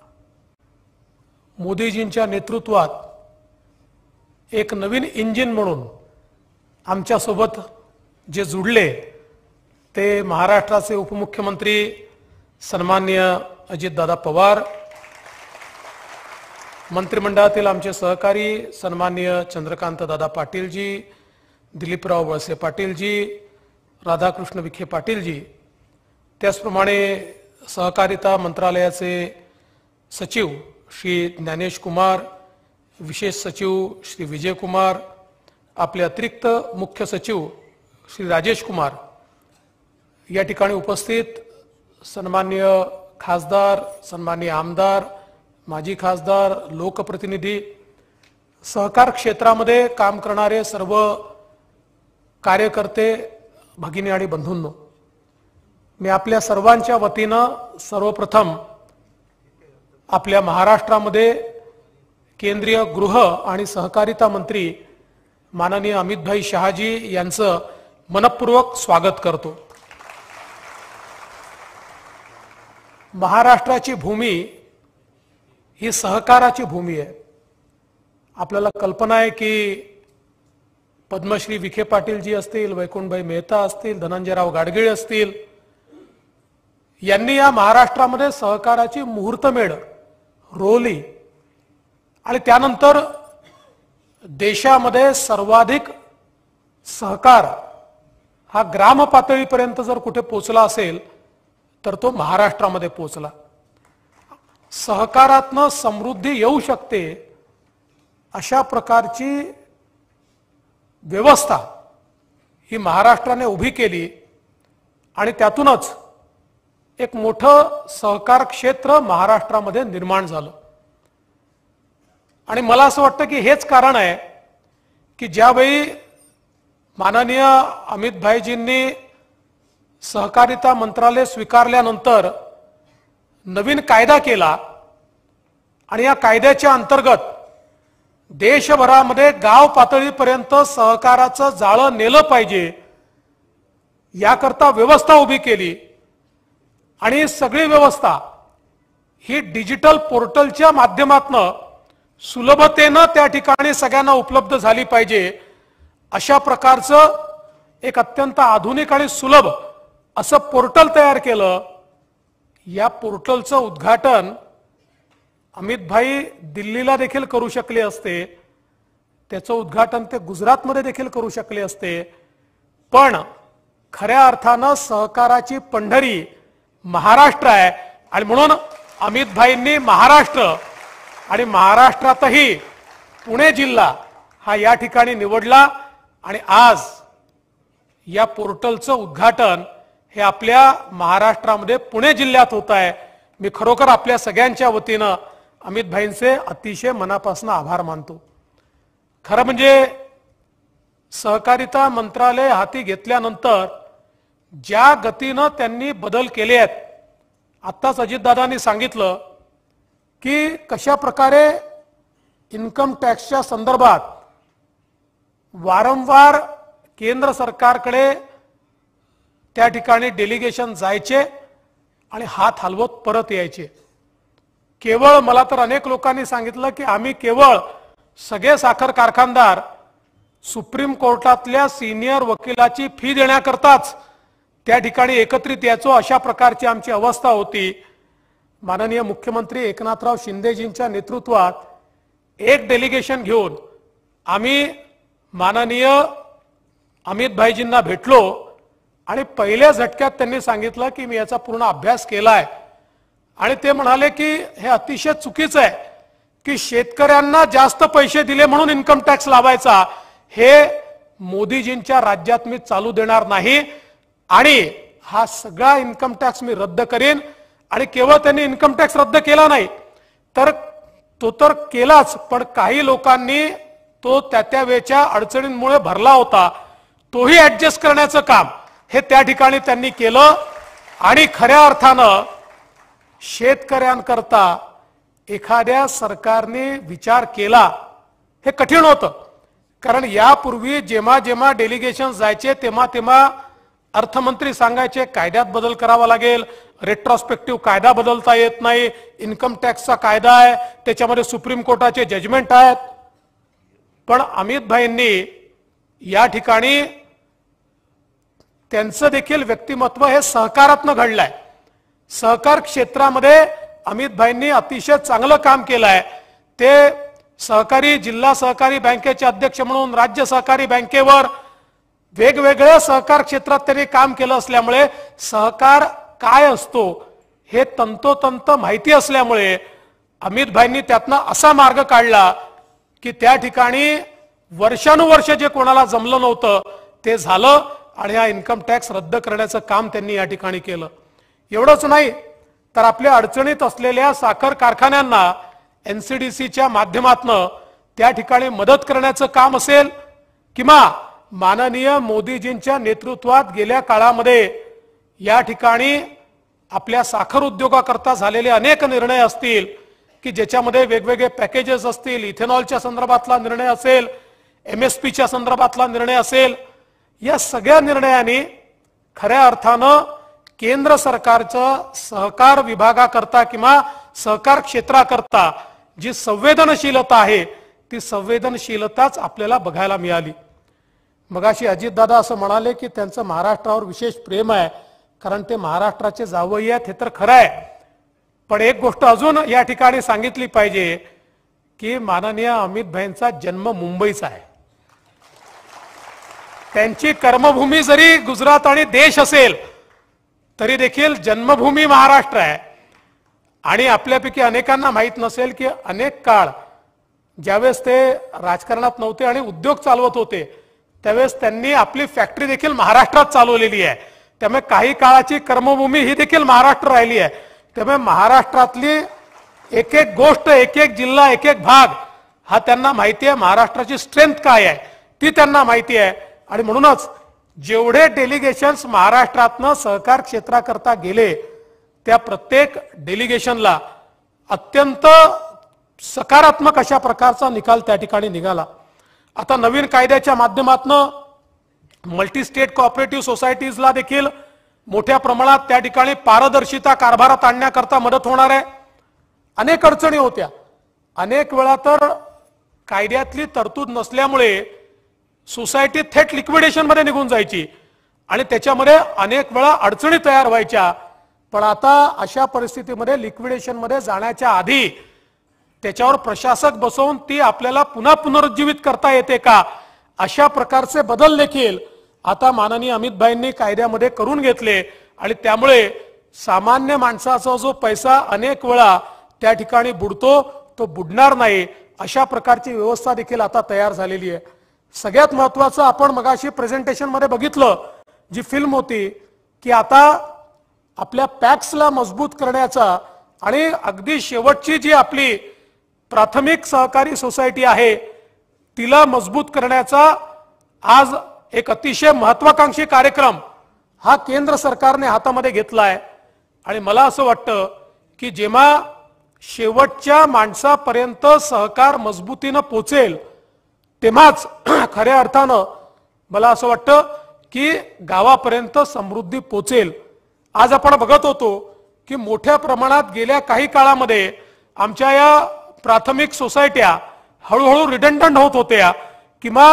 मोदीजींच्या नेतृत्वात एक नवीन इंजिन म्हणून आमच्या सोबत जे जुडले ते महाराष्ट्राचे उपमुख्यमंत्री सन्माननीय अजितदादा पवार, मंत्रिमंडळातील आमचे सहकारी सन्माननीय चंद्रकांत दादा पाटीलजी, दिलीपराव वळसे पाटीलजी, राधाकृष्ण विखे पाटीलजी, त्याचप्रमाणे सहकारिता मंत्रालयाचे सचिव श्री ज्ञानेश कुमार, विशेष सचिव श्री विजय कुमार, आपले अतिरिक्त मुख्य सचिव श्री राजेश कुमार, या ठिकाणी उपस्थित सन्माननीय खासदार, सन्माननीय आमदार, माजी खासदार, लोकप्रतिनिधी, सहकार क्षेत्रामध्ये काम करणारे सर्व कार्यकर्ते, भगिनी आणि बंधूंनो, मी आपल्या सर्वांच्या वतीनं सर्वप्रथम आपल्या महाराष्ट्रामध्ये केंद्रीय गृह आणि सहकारिता मंत्री माननीय अमित भाई शहाजी यांचं मनपूर्वक स्वागत करतो। महाराष्ट्राची भूमी ही सहकाराची भूमी आहे। आपल्याला कल्पना आहे की पद्मश्री विखे पाटीलजी असतील, वैकुंठभाई मेहता असतील, धनंजयराव गाडगीळ असतील, यांनी या महाराष्ट्रामध्ये सहकाराची मुहूर्तमेढ रोवली आणि त्यानंतर देशामध्ये सर्वाधिक सहकार हा ग्राम पातळीपर्यंत जर कुठे पोहोचला असेल तर तो महाराष्ट्रामध्ये पोहोचला। सहकारातनं समृद्धी येऊ शकते अशा प्रकारची व्यवस्था ही महाराष्ट्राने उभी केली आणि त्यातूनच एक मोठं सहकार क्षेत्र महाराष्ट्रामध्ये निर्माण झालं। आणि मला असं वाटतं की हेच कारण आहे की ज्यावेळी माननीय अमित भाईजींनी सहकारिता मंत्रालय स्वीकारल्यानंतर नवीन कायदा केला आणि या कायद्याच्या अंतर्गत देशभरामध्ये गाव पातळीपर्यंत सहकाराचं जाळं नेलं पाहिजे याकरता व्यवस्था उभी केली आणि सगळी व्यवस्था ही डिजिटल पोर्टलच्या माध्यमातून सुलभतेनं त्या ठिकाणी सगळ्यांना उपलब्ध झाली पाहिजे अशा प्रकारचं एक अत्यंत आधुनिक आणि सुलभ असं पोर्टल तयार केलं। या पोर्टलचं उद्घाटन अमित भाई दिल्लीला देखील करू शकले असते, त्याचं उद्घाटन ते गुजरातमध्ये देखील करू शकले असते, पण खऱ्या अर्थानं सहकाराची पंढरी महाराष्ट्र आहे आणि म्हणून अमित भाईंनी महाराष्ट्र आणि महाराष्ट्रातही पुणे जिल्हा हा या ठिकाणी निवडला आणि आज या पोर्टलचं उद्घाटन हे आपल्या महाराष्ट्रामध्ये पुणे जिल्ह्यात होत आहे। मी खरोखर आपल्या सगळ्यांच्या वतीनं अमित भाईंचे अतिशय मनापासून आभार मानतो। खरं म्हणजे सहकारिता मंत्रालय हाती घेतल्यानंतर ज्या गतीनं त्यांनी बदल केले आहेत, आत्ताच अजितदादांनी सांगितलं की कशा प्रकारे इन्कम टॅक्सच्या संदर्भात वारंवार केंद्र सरकारकडे त्या ठिकाणी डेलिगेशन जायचे आणि हात हलवत परत यायचे। केवळ मला तर अनेक लोकांनी सांगितलं की आम्ही केवळ सगळे साखर कारखानदार सुप्रीम कोर्टातल्या सिनियर वकिलाची फी देण्याकरताच त्या ठिकाणी एकत्रित यायचो, अशा प्रकारची आमची अवस्था होती। माननीय मुख्यमंत्री एकनाथराव शिंदेजींच्या नेतृत्वात एक डेलिगेशन घेऊन आम्ही माननीय अमित भाईजींना भेटलो आणि पहिल्या झटक्यात त्यांनी सांगितलं की मी याचा पूर्ण अभ्यास केलाय आणि ते म्हणाले की हे अतिशय चुकीचं आहे की शेतकऱ्यांना जास्त पैसे दिले म्हणून इन्कम टॅक्स लावायचा, हे मोदीजींच्या राज्यात मी चालू देणार नाही आणि हा सगळा इन्कम टॅक्स मी रद्द करेन। आणि केवळ त्यांनी इन्कम टॅक्स रद्द केला नाही तर तो तर केलाच, पण काही लोकांनी तो त्या वेळच्या अडचणींमुळे भरला होता, तोही ऍडजस्ट करण्याचं काम हे त्या ठिकाणी त्यांनी केलं आणि खऱ्या अर्थानं शेतकऱ्यांकरता एखाद्या सरकारने विचार केला हे कठीण होतं. कारण यापूर्वी जेव्हा जेव्हा डेलिगेशन जायचे तेव्हा तेव्हा अर्थमंत्री सांगायचे कायद्यात बदल करावा लागेल, रेट्रोस्पेक्टिव्ह कायदा बदलता येत नाही, इन्कम टॅक्सचा कायदा आहे, त्याच्यामध्ये सुप्रीम कोर्टाचे जजमेंट आहेत. पण अमित भाईंनी या ठिकाणी त्यांचं देखील व्यक्तिमत्व हे सहकारातनं घडलंय. सहकार क्षेत्रामध्ये अमित भाईंनी अतिशय चांगलं काम केलंय. ते सहकारी जिल्हा सहकारी बँकेचे अध्यक्ष म्हणून राज्य सहकारी बँकेवर वेगवेगळ्या सहकार क्षेत्रात त्यांनी काम केलं असल्यामुळे सहकार काय असतो हे तंतोतंत माहिती असल्यामुळे अमित भाईंनी त्यातनं असा मार्ग काढला की त्या ठिकाणी वर्षानुवर्ष जे कोणाला जमलं नव्हतं ते झालं आणि हा इन्कम टॅक्स रद्द करण्याचं काम त्यांनी या ठिकाणी केलं. एवढंच नाही तर आपल्या अडचणीत असलेल्या साखर कारखान्यांना NCDCच्या माध्यमातून त्या ठिकाणी मदत करण्याचं काम असेल किंवा माननीय मोदीजींच्या नेतृत्वात गेल्या काळामध्ये या ठिकाणी आपल्या साखर उद्योगाकरता झालेले अनेक निर्णय असतील की ज्याच्यामध्ये वेगवेगळे पॅकेजेस असतील, इथेनॉलच्या संदर्भातला निर्णय असेल, MSPच्या संदर्भातला निर्णय असेल, या सगळ्या निर्णयांनी खऱ्या अर्थानं केंद्र सरकारचं सहकार विभागाकरता किंवा सहकार क्षेत्राकरता जी संवेदनशीलता आहे ती संवेदनशीलताच आपल्याला बघायला मिळाली. मगाशी अजितदादा असं म्हणाले की त्यांचं महाराष्ट्रावर विशेष प्रेम आहे कारण ते महाराष्ट्राचे जावई आहेत, हे तर खरं आहे. पण एक गोष्ट अजून या ठिकाणी सांगितली पाहिजे की माननीय अमित भाईंचा जन्म मुंबईचा आहे. त्यांची कर्मभूमी जरी गुजरात आणि देश असेल तरी देखील जन्मभूमी महाराष्ट्र आहे. आणि आपल्यापैकी अनेकांना माहित नसेल की अनेक काळ ज्यावेळेस ते राजकारणात नव्हते आणि उद्योग चालवत होते त्यावेळेस त्यांनी आपली फॅक्टरी देखील महाराष्ट्रात चालवलेली आहे. त्यामुळे काही काळाची कर्मभूमी ही देखील महाराष्ट्र राहिली आहे. त्यामुळे महाराष्ट्रातली एक एक गोष्ट, एक एक जिल्हा, एक एक भाग हा त्यांना माहिती आहे. महाराष्ट्राची स्ट्रेंथ काय आहे ती त्यांना माहिती आहे. आणि म्हणूनच जेवढे डेलिगेशन्स महाराष्ट्रातनं सहकार क्षेत्राकरता गेले त्या प्रत्येक डेलिगेशनला अत्यंत सकारात्मक अशा प्रकारचा निकाल त्या ठिकाणी निघाला. आता नवीन कायद्याच्या माध्यमातून मल्टी स्टेट कोऑपरेटिव्ह सोसायटीजला देखील मोठ्या प्रमाणात त्या ठिकाणी पारदर्शिता कारभारात आणण्याकरता मदत होणार आहे. अनेक अडचणी होत्या, अनेक वेळा तर कायद्यातली तरतूद नसल्यामुळे सोसायटी थेट लिक्विडेशन मध्ये निघून जायची आणि त्याच्यामध्ये अनेक वेळा अडचणी तयार व्हायच्या. पण आता अशा परिस्थितीमध्ये लिक्विडेशन मध्ये जाण्याच्या आधी त्याच्यावर प्रशासक बसवून ती आपल्याला पुन्हा पुनरुज्जीवित करता येते का अशा प्रकारचे बदल देखील आता माननीय अमित भाईंनी कायद्यामध्ये करून घेतले. आणि त्यामुळे सामान्य माणसाचा जो पैसा अनेक वेळा त्या ठिकाणी बुडतो तो बुडणार नाही अशा प्रकारची व्यवस्था देखील आता तयार झालेली आहे. सगळ्यात महत्त्वाचं आपण मगाशी प्रेझेंटेशन मध्ये बघितलं जी फिल्म होती की आता आपल्या पॅक्सला मजबूत करण्याचा आणि अगदी शेवटची जी आपली प्राथमिक सहकारी सोसायटी आहे तिला मजबूत करण्याचा आज एक अतिशय महत्त्वाकांक्षी कार्यक्रम हा केंद्र सरकारने हातामध्ये घेतला आहे. आणि मला असं वाटतं की जेव्हा शेवटच्या माणसापर्यंत सहकार मजबूतीनं पोचेल तेव्हाच खऱ्या अर्थानं मला असं वाटतं की गावापर्यंत समृद्धी पोचेल. आज आपण बघत होतो की मोठ्या प्रमाणात गेल्या काही काळामध्ये आमच्या या प्राथमिक सोसायट्या हळूहळू रिडंडंट होत होत्या किंवा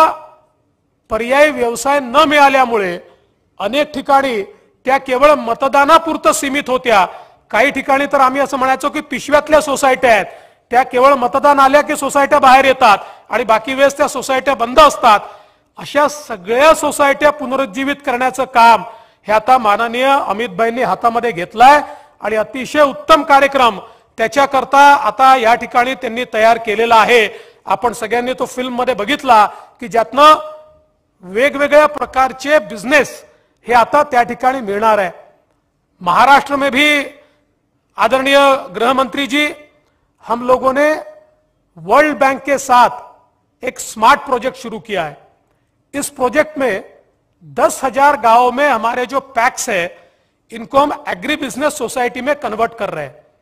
पर्यायी व्यवसाय न मिळाल्यामुळे अनेक ठिकाणी त्या केवळ मतदानापुरतं सीमित होत्या. काही ठिकाणी तर आम्ही असं म्हणायचो की पिशव्यातल्या सोसायट्या आहेत, त्या केवळ मतदान आल्या की सोसायट्या बाहेर येतात आणि बाकी वेळेस त्या सोसायट्या बंद असतात. अशा सगळ्या सोसायट्या पुनरुज्जीवित करण्याचं काम हे आता माननीय अमित भाईंनी हातामध्ये घेतलाय आणि अतिशय उत्तम कार्यक्रम त्याच्याकरता आता या ठिकाणी त्यांनी तयार केलेला आहे. आपण सगळ्यांनी तो फिल्म मध्ये बघितला की ज्यातनं वेगवेगळ्या प्रकारचे बिझनेस हे आता त्या ठिकाणी मिळणार आहे. महाराष्ट्र में भी आदरणीय गृह मंत्री जी हम लोगों ने वर्ल्ड बैंक के साथ एक स्मार्ट प्रोजेक्ट शुरू किया है. इस प्रोजेक्ट में 10,000 गांवों में हमारे जो पैक्स है इनको हम एग्री बिजनेस सोसाइटी में कन्वर्ट कर रहे हैं.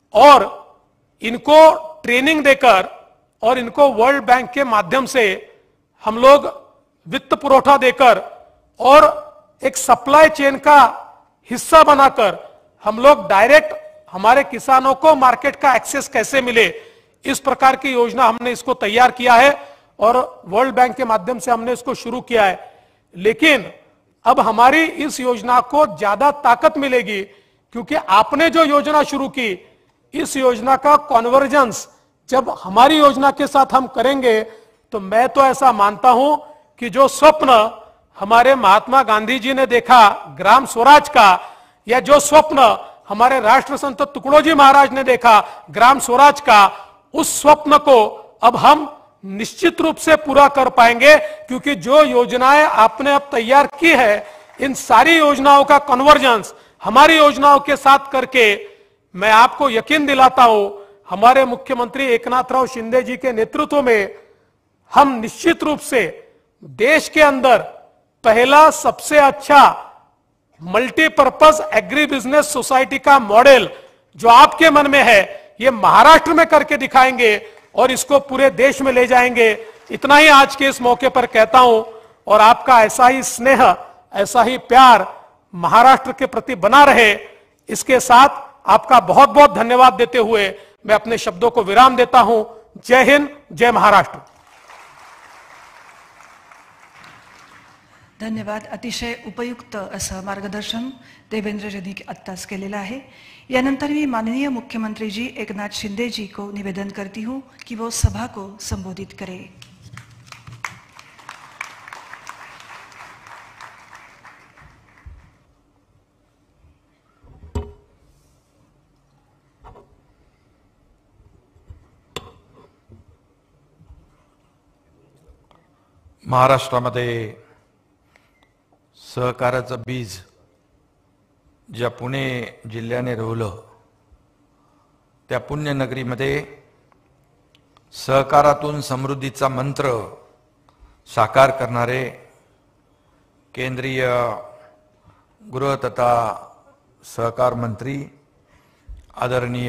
और इनको ट्रेनिंग देकर और इनको वर्ल्ड बैंक के माध्यम से हम लोग वित्त पुरवठा देकर और एक सप्लाई चेन का हिस्सा बनाकर हम लोग डायरेक्ट हमारे किसानों को मार्केट का एक्सेस कैसे मिले, इस प्रकार की योजना हमने इसको तैयार किया है और वर्ल्ड बैंक के माध्यम से हमने इसको शुरू किया है। लेकिन अब हमारी इस योजना को ज्यादा ताकत मिलेगी क्योंकि आपने जो योजना शुरू की, इस योजना का कॉन्वर्जेंस जब हमारी योजना के साथ हम करेंगे तो मैं तो ऐसा मानता हूं कि जो स्वप्न हमारे महात्मा गांधी जी ने देखा ग्राम स्वराज का, या जो स्वप्न हमारे राष्ट्र संत तुकडोजी महाराज ने देखा ग्राम स्वराज का, उस स्वप्न को अब हम निश्चित रूप से पूरा कर पाएंगे क्योंकि जो योजनाएं आपने अब तैयार की है, इन सारी योजनाओं का कन्वर्जेंस हमारी योजनाओं के साथ करके मैं आपको यकीन दिलाता हूं, हमारे मुख्यमंत्री एकनाथराव शिंदे जी के नेतृत्व में हम निश्चित रूप से देश के अंदर पहला सबसे अच्छा मल्टीपर्पज एग्री बिजनेस सोसाइटी का मॉडल जो आपके मन में है, ये महाराष्ट्र में करके दिखाएंगे और इसको पूरे देश में ले जाएंगे। इतना ही आज के इस मौके पर कहता हूं और आपका ऐसा ही स्नेह, ऐसा ही प्यार महाराष्ट्र के प्रति बना रहे, इसके साथ आपका बहुत बहुत धन्यवाद देते हुए मैं अपने शब्दों को विराम देता हूं। जय हिंद, जय महाराष्ट्र। धन्यवाद. अतिशय उपयुक्त असं मार्गदर्शन देवेंद्रजींनी आत्ताच केलेलं आहे. यानंतर मी माननीय मुख्यमंत्री जी एकनाथ शिंदे जी को निवेदन करती हूँ कि वो सभा को संबोधित करें. महाराष्ट्रामध्ये सहकाराचं बीज ज्या पुणे जिल्ह्याने रोवलं, त्या पुण्यनगरीमध्ये सहकारातून समृद्धीचा मंत्र साकार करणारे केंद्रीय गृह तथा सहकार मंत्री आदरणीय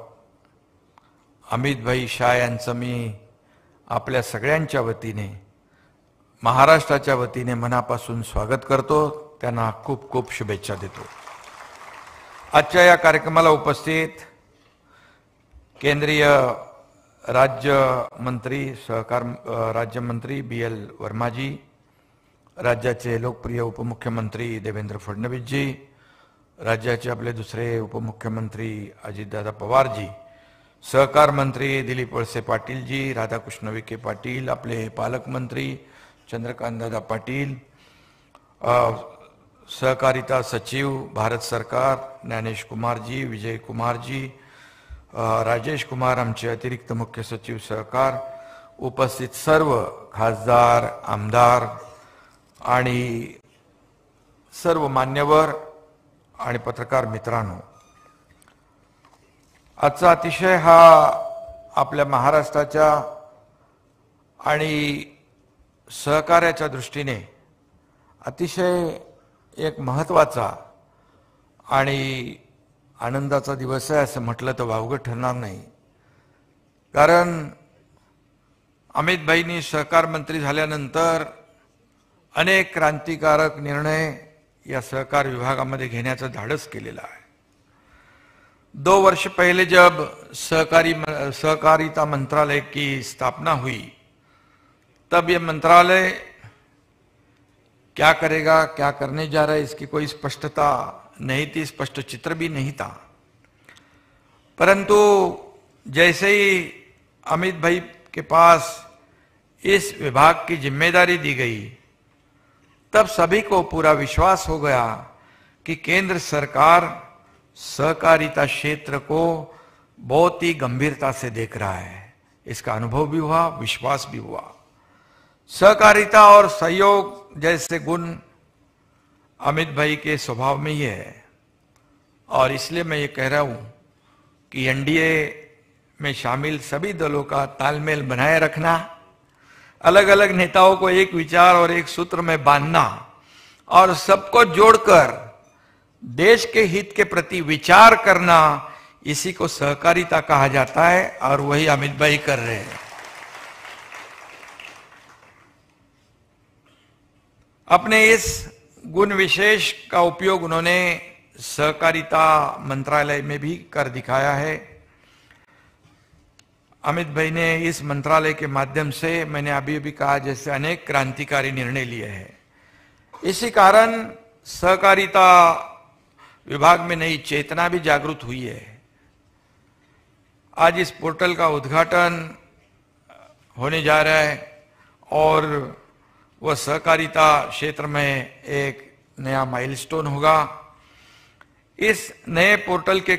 अमितभाई शाह यांचं मी आपल्या सगळ्यांच्या वतीने, महाराष्ट्राच्या वतीने मनापासून स्वागत करतो. त्यांना खूप खूप शुभेच्छा देतो. आजच्या या कार्यक्रमाला उपस्थित केंद्रीय राज्यमंत्री सहकार राज्यमंत्री BL वर्माजी, राज्याचे लोकप्रिय उपमुख्यमंत्री देवेंद्र फडणवीसजी, राज्याचे आपले दुसरे उपमुख्यमंत्री अजितदादा पवारजी, सहकार मंत्री दिलीप वळसे पाटीलजी, राधाकृष्ण विखे पाटील, आपले पालकमंत्री चंद्रकांतदादा पाटील, सहकारिता सचिव भारत सरकार ज्ञानेश कुमार जी, विजय कुमार जी, राजेश कुमार आमचे अतिरिक्त मुख्य सचिव सहकार, उपस्थित सर्व खासदार, आमदार आणि सर्व मान्यवर आणि पत्रकार मित्रांनो, आजचा अतिशय हा आपल्या महाराष्ट्राच्या आणि सहकार्याच्या दृष्टीने अतिशय एक महत्त्वाचा आणि आनंदाचा दिवस आहे असं म्हटलं तर वावगं ठरणार नाही. कारण अमितभाईंनी सहकार मंत्री झाल्यानंतर अनेक क्रांतिकारक निर्णय या सहकार विभागामध्ये घेण्याचं धाडस केलेलं आहे. 2 वर्ष पहले जब सहकारिता मंत्रालय की स्थापना हुई, तब ये मंत्रालय क्या करेगा, क्या करने जा रहा है, इसकी कोई स्पष्टता नहीं थी, स्पष्ट चित्र भी नहीं था. परंतु जैसे ही अमित भाई के पास इस विभाग की जिम्मेदारी दी गई, तब सभी को पूरा विश्वास हो गया कि केंद्र सरकार सहकारिता क्षेत्र को बहुत ही गंभीरता से देख रहा है. इसका अनुभव भी हुआ, विश्वास भी हुआ. सहकारिता और सहयोग जैसे गुण अमित भाई के स्वभाव में ही है और इसलिए मैं ये कह रहा हूं कि एनडीए में शामिल सभी दलों का तालमेल बनाए रखना, अलग अलग नेताओं को एक विचार और एक सूत्र में बांधना और सबको जोड़कर देश के हित के प्रति विचार करना, इसी को सहकारिता कहा जाता है और वही अमित भाई कर रहे हैं। अपने इस गुण विशेष का उपयोग उन्होंने सहकारिता मंत्रालय में भी कर दिखाया है। अमित भाई ने इस मंत्रालय के माध्यम से, मैंने अभी अभी कहा, जैसे अनेक क्रांतिकारी निर्णय लिए हैं। इसी कारण सहकारिता विभाग में नई चेतना भी जागृत हुई है। आज इस पोर्टल का उद्घाटन होने जा रहा है और वह सहकारिता क्षेत्र में एक नया माइलस्टोन होगा। इस नए पोर्टल के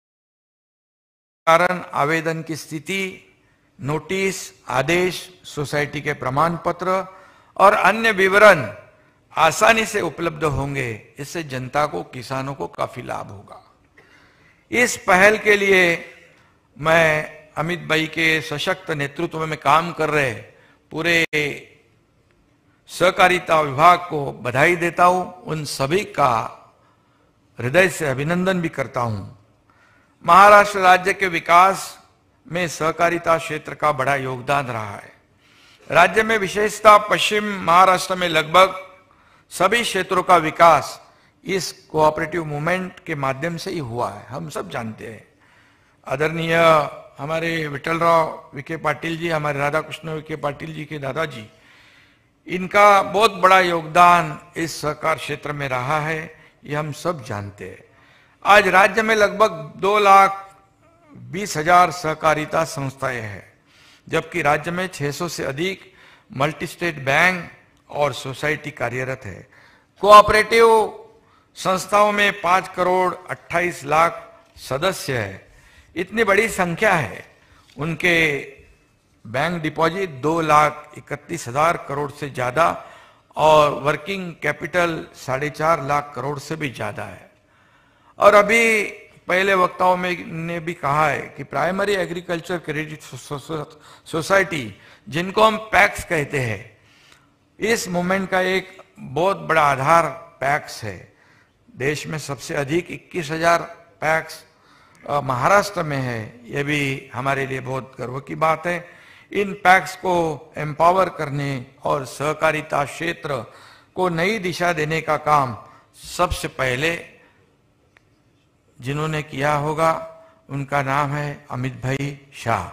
कारण आवेदन की स्थिति, नोटिस, आदेश, सोसाइटी के प्रमाण पत्र और अन्य विवरण आसानी से उपलब्ध होंगे। इससे जनता को, किसानों को काफी लाभ होगा। इस पहल के लिए मैं अमित भाई के सशक्त नेतृत्व में काम कर रहे पूरे सहकारिता विभाग को बधाई देता हूं। उन सभी का हृदय से अभिनंदन भी करता हूं। महाराष्ट्र राज्य के विकास में सहकारिता क्षेत्र का बड़ा योगदान रहा है। राज्य में विशेषतः पश्चिम महाराष्ट्र में लगभग सभी क्षेत्रों का विकास इस कोऑपरेटिव मूवमेंट के माध्यम से ही हुआ है, हम सब जानते हैं। आदरणीय हमारे विठलराव विखे पाटिल जी, हमारे राधा कृष्ण विखे पाटिल जी के दादाजी, इनका बहुत बड़ा योगदान इस सहकार क्षेत्र में रहा है, ये हम सब जानते हैं। आज राज्य में लगभग 2,20,000 सहकारिता संस्थाएं हैं, जबकि राज्य में 600 से अधिक मल्टी स्टेट बैंक और सोसाइटी कार्यरत है। कोऑपरेटिव संस्थाओं में 5,28,00,000 सदस्य है। इतनी बड़ी संख्या है। उनके बैंक डिपॉजिट 2,31,000 करोड़ से ज्यादा और वर्किंग कैपिटल 4.5 लाख करोड़ से भी ज्यादा है। और अभी पहले वक्ताओं में ने भी कहा है कि प्राइमरी एग्रीकल्चर क्रेडिट सोसाइटी, जिनको हम पैक्स कहते हैं, इस मूवमेंट का एक बहुत बड़ा आधार पैक्स है। देश में सबसे अधिक 21,000 पैक्स महाराष्ट्र में है। यह भी हमारे लिए बहुत गर्व की बात है। इन पैक्स को एम्पावर करने और सहकारिता क्षेत्र को नई दिशा देने का काम सबसे पहले जिन्होंने किया होगा, उनका नाम है अमित भाई शाह।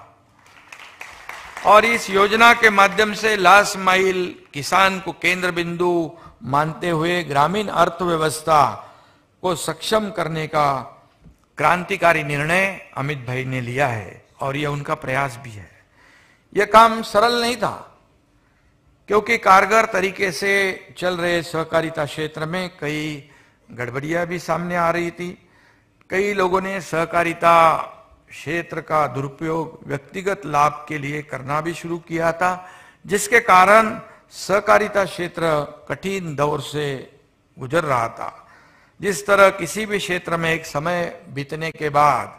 और इस योजना के माध्यम से लास्ट माइल किसान को केंद्र बिंदु मानते हुए ग्रामीण अर्थव्यवस्था को सक्षम करने का क्रांतिकारी निर्णय अमित भाई ने लिया है और यह उनका प्रयास भी है। यह काम सरल नहीं था, क्योंकि कारगर तरीके से चल रहे सहकारिता क्षेत्र में कई गड़बड़ियां भी सामने आ रही थी। कई लोगों ने सहकारिता क्षेत्र का दुरुपयोग व्यक्तिगत लाभ के लिए करना भी शुरू किया था, जिसके कारण सहकारिता क्षेत्र कठिन दौर से गुजर रहा था। जिस तरह किसी भी क्षेत्र में एक समय बीतने के बाद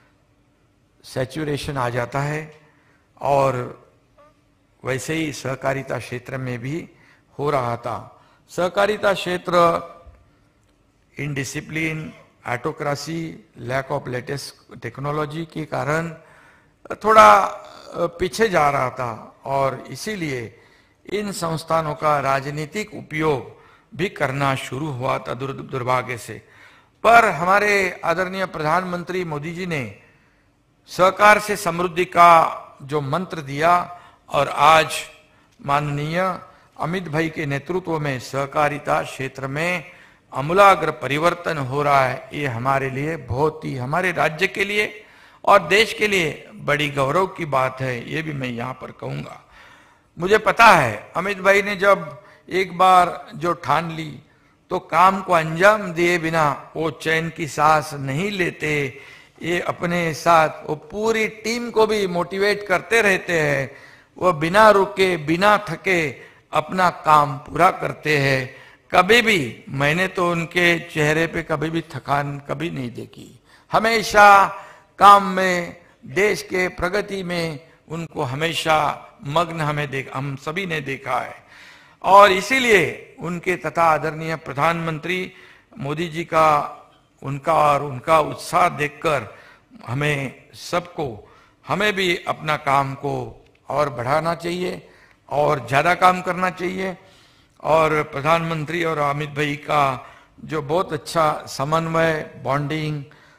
सैचुरेशन आ जाता है, और वैसे ही सहकारिता क्षेत्र में भी हो रहा था। सहकारिता क्षेत्र indiscipline, autocracy, lack of latest technology के कारण थोड़ा पीछे जा रहा था, और इसीलिए इन संस्थानों का राजनीतिक उपयोग भी करना शुरू हुआ था दुर्भाग्य से। पर हमारे आदरणीय प्रधानमंत्री मोदी जी ने सहकार से समृद्धि का जो मंत्र दिया, और आज माननीय अमित भाई के नेतृत्व में सहकारिता क्षेत्र में आमूलाग्र परिवर्तन हो रहा है, ये हमारे लिए बहुत ही, हमारे राज्य के लिए और देश के लिए बड़ी गौरव की बात है। ये भी मैं यहाँ पर कहूँगा। मुझे पता है अमित भाई ने जब एक बार जो ठान ली तो काम को अंजाम दिए बिना वो चैन की सांस नहीं लेते। ये अपने साथ वो पूरी टीम को भी मोटिवेट करते रहते हैं। वो बिना रुके, बिना थके अपना काम पूरा करते हैं। कभी भी मैंने तो उनके चेहरे पे कभी भी थकान कभी नहीं देखी। हमेशा काम में, देश के प्रगति में उनको हमेशा मग्न हम सभी ने देखा है। और इसीलिए उनके तथा आदरणीय प्रधानमंत्री मोदी जी का उनका उत्साह देखकर हमें भी अपना काम को और बढ़ाना चाहिए और ज्यादा काम करना चाहिए। और प्रधानमंत्री और अमित भाई का जो बहुत अच्छा समन्वय, बॉन्डिंग,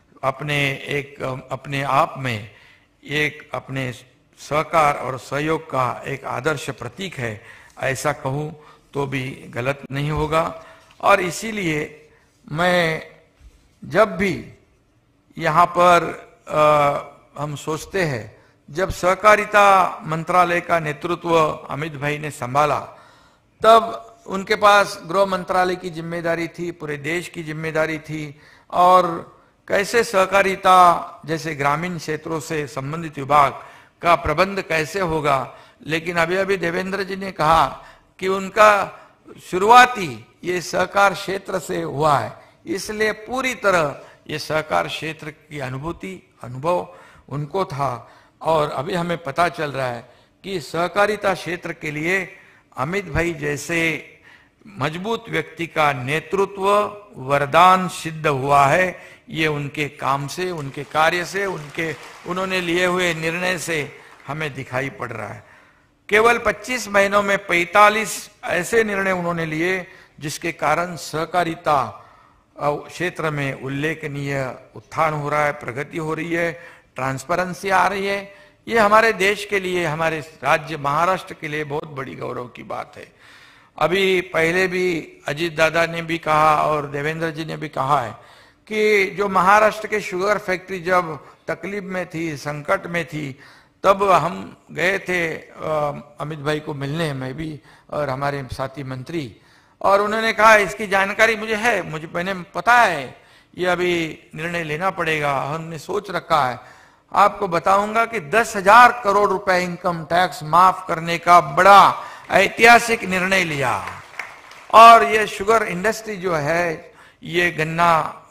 अपने आप में एक अपने सहकार और सहयोग का एक आदर्श प्रतीक है, ऐसा कहूँ तो भी गलत नहीं होगा। और इसीलिए मैं जब भी यहाँ पर हम सोचते हैं, जब सहकारिता मंत्रालय का नेतृत्व अमित भाई ने संभाला, तब उनके पास गृह मंत्रालय की जिम्मेदारी थी, पूरे देश की जिम्मेदारी थी, और कैसे सहकारिता जैसे ग्रामीण क्षेत्रों से संबंधित विभाग का प्रबंध कैसे होगा। लेकिन अभी देवेंद्र जी ने कहा कि उनका शुरुआती ये सहकार क्षेत्र से हुआ है, इसलिए पूरी तरह ये सहकार क्षेत्र की अनुभव उनको था। और अभी हमें पता चल रहा है कि सहकारिता क्षेत्र के लिए अमित भाई जैसे मजबूत व्यक्ति का नेतृत्व वरदान सिद्ध हुआ है। ये उनके काम से, उनके कार्य से, उन्होंने लिए हुए निर्णय से हमें दिखाई पड़ रहा है। केवल 25 महीनों में 45 ऐसे निर्णय उन्होंने लिए जिसके कारण सहकारिता क्षेत्र में उल्लेखनीय उत्थान हो रहा है, प्रगति हो रही है, ट्रांसपेरेंसी आ रही है। ये हमारे देश के लिए, हमारे राज्य महाराष्ट्र के लिए बहुत बड़ी गौरव की बात है। अभी पहले भी अजीत दादा ने भी कहा और देवेंद्र जी ने भी कहा है कि जो महाराष्ट्र के शुगर फैक्ट्री जब तकलीफ में थी, संकट में थी, तब हम गए थे अमित भाई को मिलने, मैं भी और हमारे साथी मंत्री, और उन्होंने कहा इसकी जानकारी मुझे है, मैंने पता है ये अभी निर्णय लेना पड़ेगा, हमने सोच रखा है। आपको बताऊंगा कि 10,000 करोड़ रुपए इनकम टैक्स माफ करने का बड़ा ऐतिहासिक निर्णय लिया। और ये शुगर इंडस्ट्री जो है, ये गन्ना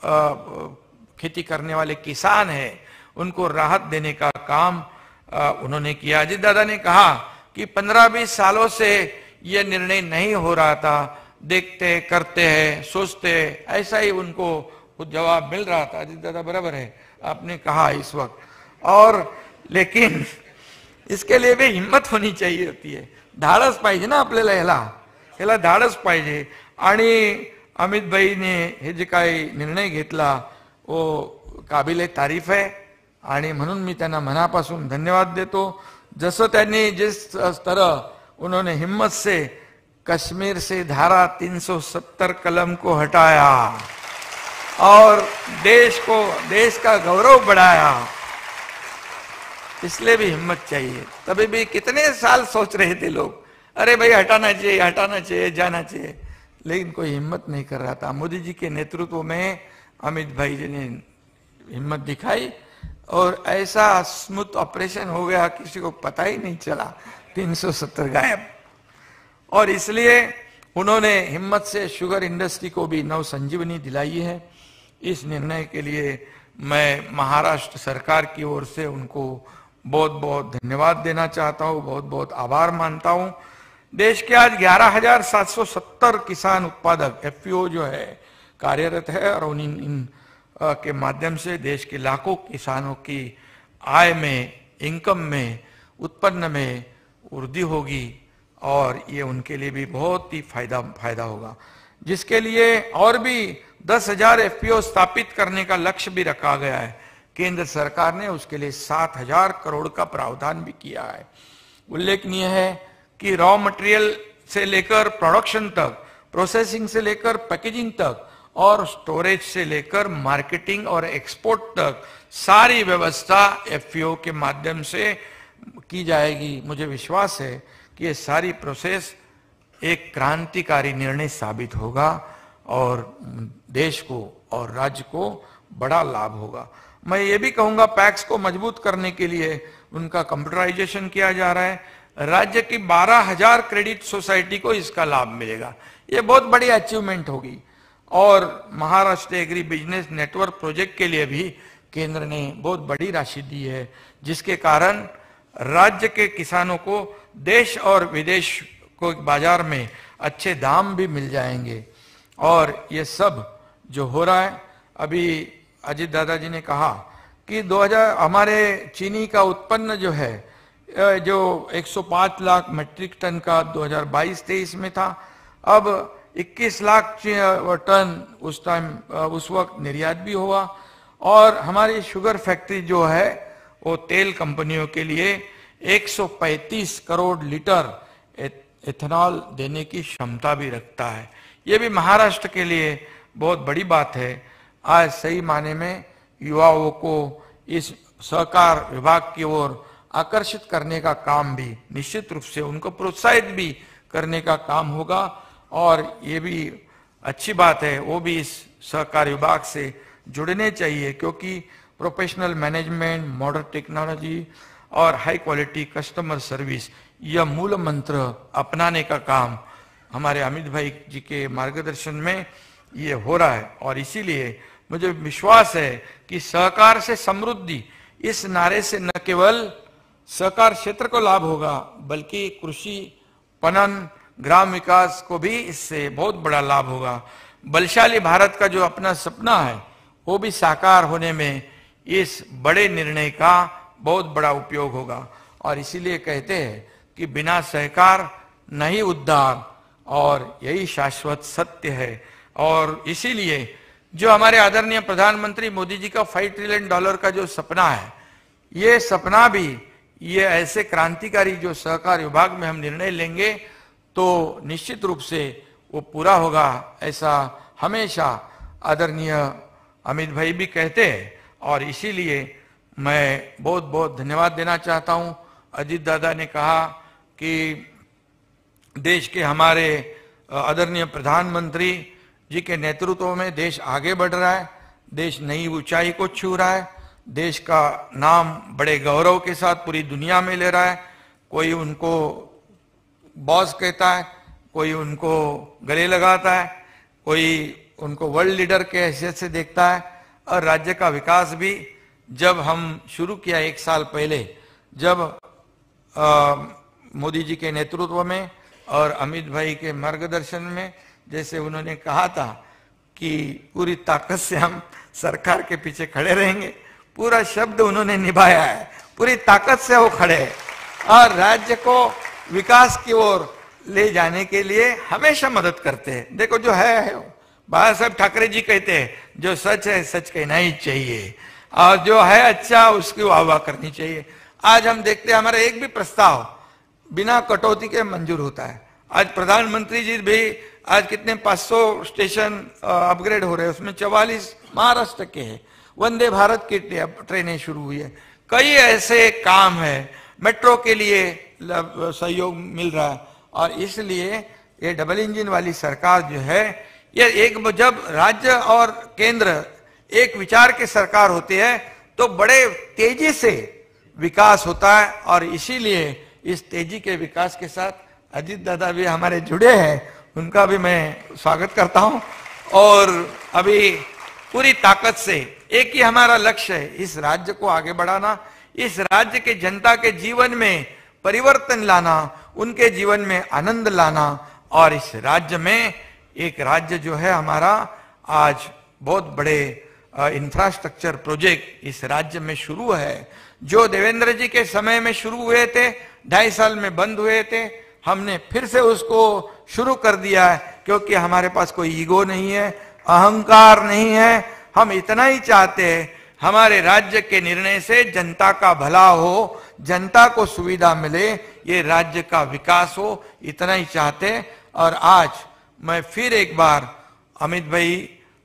खेती करने वाले किसान है, उनको राहत देने का काम उन्होंने किया। अजीत दादा ने कहा कि 15-20 सालों से ये निर्णय नहीं हो रहा था, देखते करते हैं, सोचते, ऐसा ही उनको कुछ जवाब मिल रहा था। अजीत दादा बराबर है, आपने कहा इस वक्त। और लेकिन इसके लिए भी हिम्मत होनी चाहिए होती है, धाडस पाहिजे ना आपल्याला, याला धाडस पाहिजे। आणि अमित भाईने हे जे काही निर्णय घेतला वो काबिले तारीफ है, आणि म्हणून मी त्यांना मनापासून धन्यवाद देतो। जसं त्यांनी जिस तरह उन्होंने हिम्मत से कश्मीर से धारा 370 कलम को हटाया और देश का गौरव बढ़ाया, इसलिए भी हिम्मत चाहिए। तभी भी कितने साल सोच रहे थे लोग, अरे भाई हटाना चाहिए, जाना चाहिए, लेकिन कोई हिम्मत नहीं कर रहा था। मोदी जी के नेतृत्व में अमित भाई जी ने हिम्मत दिखाई और ऐसा स्मूथ ऑपरेशन हो गया, किसी को पता ही नहीं चला, 370 गायब। और इसलिए उन्होंने हिम्मत से शुगर इंडस्ट्री को भी नव संजीवनी दिलाई है। इस निर्णय के लिए मैं महाराष्ट्र सरकार की ओर से उनको बहुत बहुत धन्यवाद देना चाहता हूँ, बहुत बहुत आभार मानता हूँ। देश के आज 11,770 किसान उत्पादक FPO जो है कार्यरत है, और इन के माध्यम से देश के लाखों किसानों की आय में, इनकम में, उत्पन्न में वृद्धि होगी, और ये उनके लिए भी बहुत ही फायदा होगा। जिसके लिए और भी 10,000 FPO स्थापित करने का लक्ष्य भी रखा गया है। केंद्र सरकार ने उसके लिए 7,000 करोड़ का प्रावधान भी किया है। उल्लेखनीय है कि रॉ मटेरियल से लेकर प्रोडक्शन तक, प्रोसेसिंग से लेकर पैकेजिंग तक, और स्टोरेज से लेकर मार्केटिंग और एक्सपोर्ट तक सारी व्यवस्था FPO के माध्यम से की जाएगी। मुझे विश्वास है कि ये सारी प्रोसेस एक क्रांतिकारी निर्णय साबित होगा और देश को और राज्य को बड़ा लाभ होगा। मैं ये भी कहूंगा, पैक्स को मजबूत करने के लिए उनका कंप्यूटराइजेशन किया जा रहा है। राज्य की 12,000 क्रेडिट सोसाइटी को इसका लाभ मिलेगा, ये बहुत बड़ी अचीवमेंट होगी। और Maharashtra agri business network project के लिए भी केंद्र ने बहुत बड़ी राशि दी है, जिसके कारण राज्य के किसानों को देश और विदेश को बाजार में अच्छे दाम भी मिल जाएंगे। और ये सब जो हो रहा है, अभी अजीत दादाजी ने कहा कि 2000 हमारे चीनी का उत्पन्न जो है जो 105 लाख मीट्रिक टन का 2022-23 में था, अब 21 लाख टन उस वक्त निर्यात भी हुआ। और हमारी शुगर फैक्ट्री जो है वो तेल कंपनियों के लिए 135 करोड़ लीटर एथेनॉल देने की क्षमता भी रखता है। ये भी महाराष्ट्र के लिए बहुत बड़ी बात है। आज सही माने में युवाओं को इस सहकार विभाग की ओर आकर्षित करने का काम भी निश्चित रूप से उनको प्रोत्साहित भी करने का काम होगा। और ये भी अच्छी बात है, वो भी इस सहकार विभाग से जुड़ने चाहिए, क्योंकि प्रोफेशनल मैनेजमेंट, मॉडर्न टेक्नोलॉजी और हाई क्वालिटी कस्टमर सर्विस, यह मूल मंत्र अपनाने का काम हमारे अमित भाई जी के मार्गदर्शन में ये हो रहा है। और इसीलिए मुझे विश्वास है कि सहकार से समृद्धि इस नारे से न केवल सहकार क्षेत्र को लाभ होगा, बल्कि कृषि, पणन, ग्राम विकास को भी इससे बहुत बड़ा लाभ होगा। बलशाली भारत का जो अपना सपना है वो भी साकार होने में इस बड़े निर्णय का बहुत बड़ा उपयोग होगा। और इसीलिए कहते हैं कि बिना सहकार नहीं उद्धार, और यही शाश्वत सत्य है। और इसीलिए जो हमारे आदरणीय प्रधानमंत्री मोदी जी का $5 ट्रिलियन का जो सपना है, ये सपना भी ये ऐसे क्रांतिकारी जो सहकार विभाग में हम निर्णय लेंगे तो निश्चित रूप से वो पूरा होगा, ऐसा हमेशा आदरणीय अमित भाई भी कहते हैं। और इसीलिए मैं बहुत बहुत धन्यवाद देना चाहता हूं। अजीत दादा ने कहा कि देश के हमारे आदरणीय प्रधानमंत्री जी के नेतृत्व में देश आगे बढ़ रहा है, देश नई ऊंचाई को छू रहा है, देश का नाम बड़े गौरव के साथ पूरी दुनिया में ले रहा है। कोई उनको बॉस कहता है, कोई उनको गले लगाता है, कोई उनको वर्ल्ड लीडर के हैसियत से देखता है। और राज्य का विकास भी जब हम शुरू किया 1 साल पहले, जब मोदी जी के नेतृत्व में और अमित भाई के मार्गदर्शन में, जैसे उन्होंने कहा था कि पूरी ताकत से हम सरकार के पीछे खड़े रहेंगे, पूरा शब्द उन्होंने निभाया है। पूरी ताकत से वो खड़े हैं और राज्य को विकास की ओर ले जाने के लिए हमेशा मदद करते हैं। देखो जो है बाबा साहब ठाकरे जी कहते हैं, जो सच है सच कहना ही चाहिए, और जो है अच्छा उसकी वाह करनी चाहिए। आज हम देखते हैं हमारा एक भी प्रस्ताव बिना कटौती के मंजूर होता है। आज प्रधानमंत्री जी भी आज कितने 500 स्टेशन अपग्रेड हो रहे हैं, उसमें 44 महाराष्ट्र के हैं। वंदे भारत की ट्रेनें शुरू हुई है। कई ऐसे काम है, मेट्रो के लिए सहयोग मिल रहा है। और इसलिए ये डबल इंजन वाली सरकार जो है, ये एक जब राज्य और केंद्र एक विचार के सरकार होती है तो बड़े तेजी से विकास होता है। और इसीलिए इस तेजी के विकास के साथ अजीत दादा भी हमारे जुड़े हैं, उनका भी मैं स्वागत करता हूं। और अभी पूरी ताकत से एक ही हमारा लक्ष्य है, इस राज्य को आगे बढ़ाना, इस राज्य के जनता के जीवन में परिवर्तन लाना, उनके जीवन में आनंद लाना। और इस राज्य में एक राज्य जो है हमारा आज बहुत बड़े इंफ्रास्ट्रक्चर प्रोजेक्ट इस राज्य में शुरू है, जो देवेंद्र जी के समय में शुरू हुए थे, 2.5 साल में बंद हुए थे। हमने फिर से उसको शुरू कर दिया है, क्योंकि हमारे पास कोई ईगो नहीं है, अहंकार नहीं है। हम इतना ही चाहते हैं हमारे राज्य के निर्णय से जनता का भला हो, जनता को सुविधा मिले, ये राज्य का विकास हो, इतना ही चाहते हैं। और आज मैं फिर एक बार अमित भाई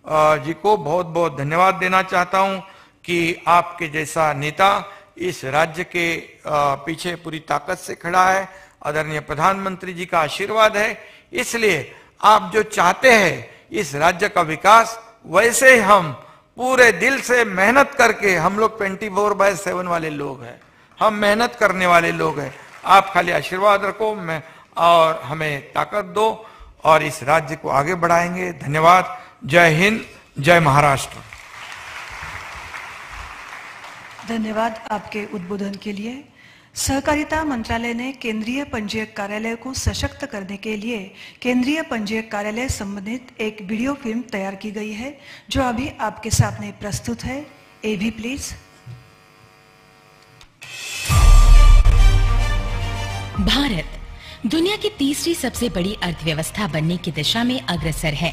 जी को बहुत बहुत धन्यवाद देना चाहता हूं कि आपके जैसा नेता इस राज्य के पीछे पूरी ताकत से खड़ा है। आदरणीय प्रधानमंत्री जी का आशीर्वाद है, इसलिए आप जो चाहते हैं इस राज्य का विकास, वैसे हम पूरे दिल से मेहनत करके, हम लोग 24/7 वाले लोग हैं, हम मेहनत करने वाले लोग हैं। आप खाली आशीर्वाद रखो मैं और हमें ताकत दो और इस राज्य को आगे बढ़ाएंगे। धन्यवाद। जय हिंद, जय महाराष्ट्र। धन्यवाद आपके उद्बोधन के लिए। सहकारिता मंत्रालय ने केंद्रीय पंजीयक कार्यालय को सशक्त करने के लिए केंद्रीय पंजीयक कार्यालय संबंधित एक वीडियो फिल्म तैयार की गई है, जो अभी आपके सामने प्रस्तुत है। ए भी प्लीज। भारत दुनिया की तीसरी सबसे बड़ी अर्थव्यवस्था बनने की दिशा में अग्रसर है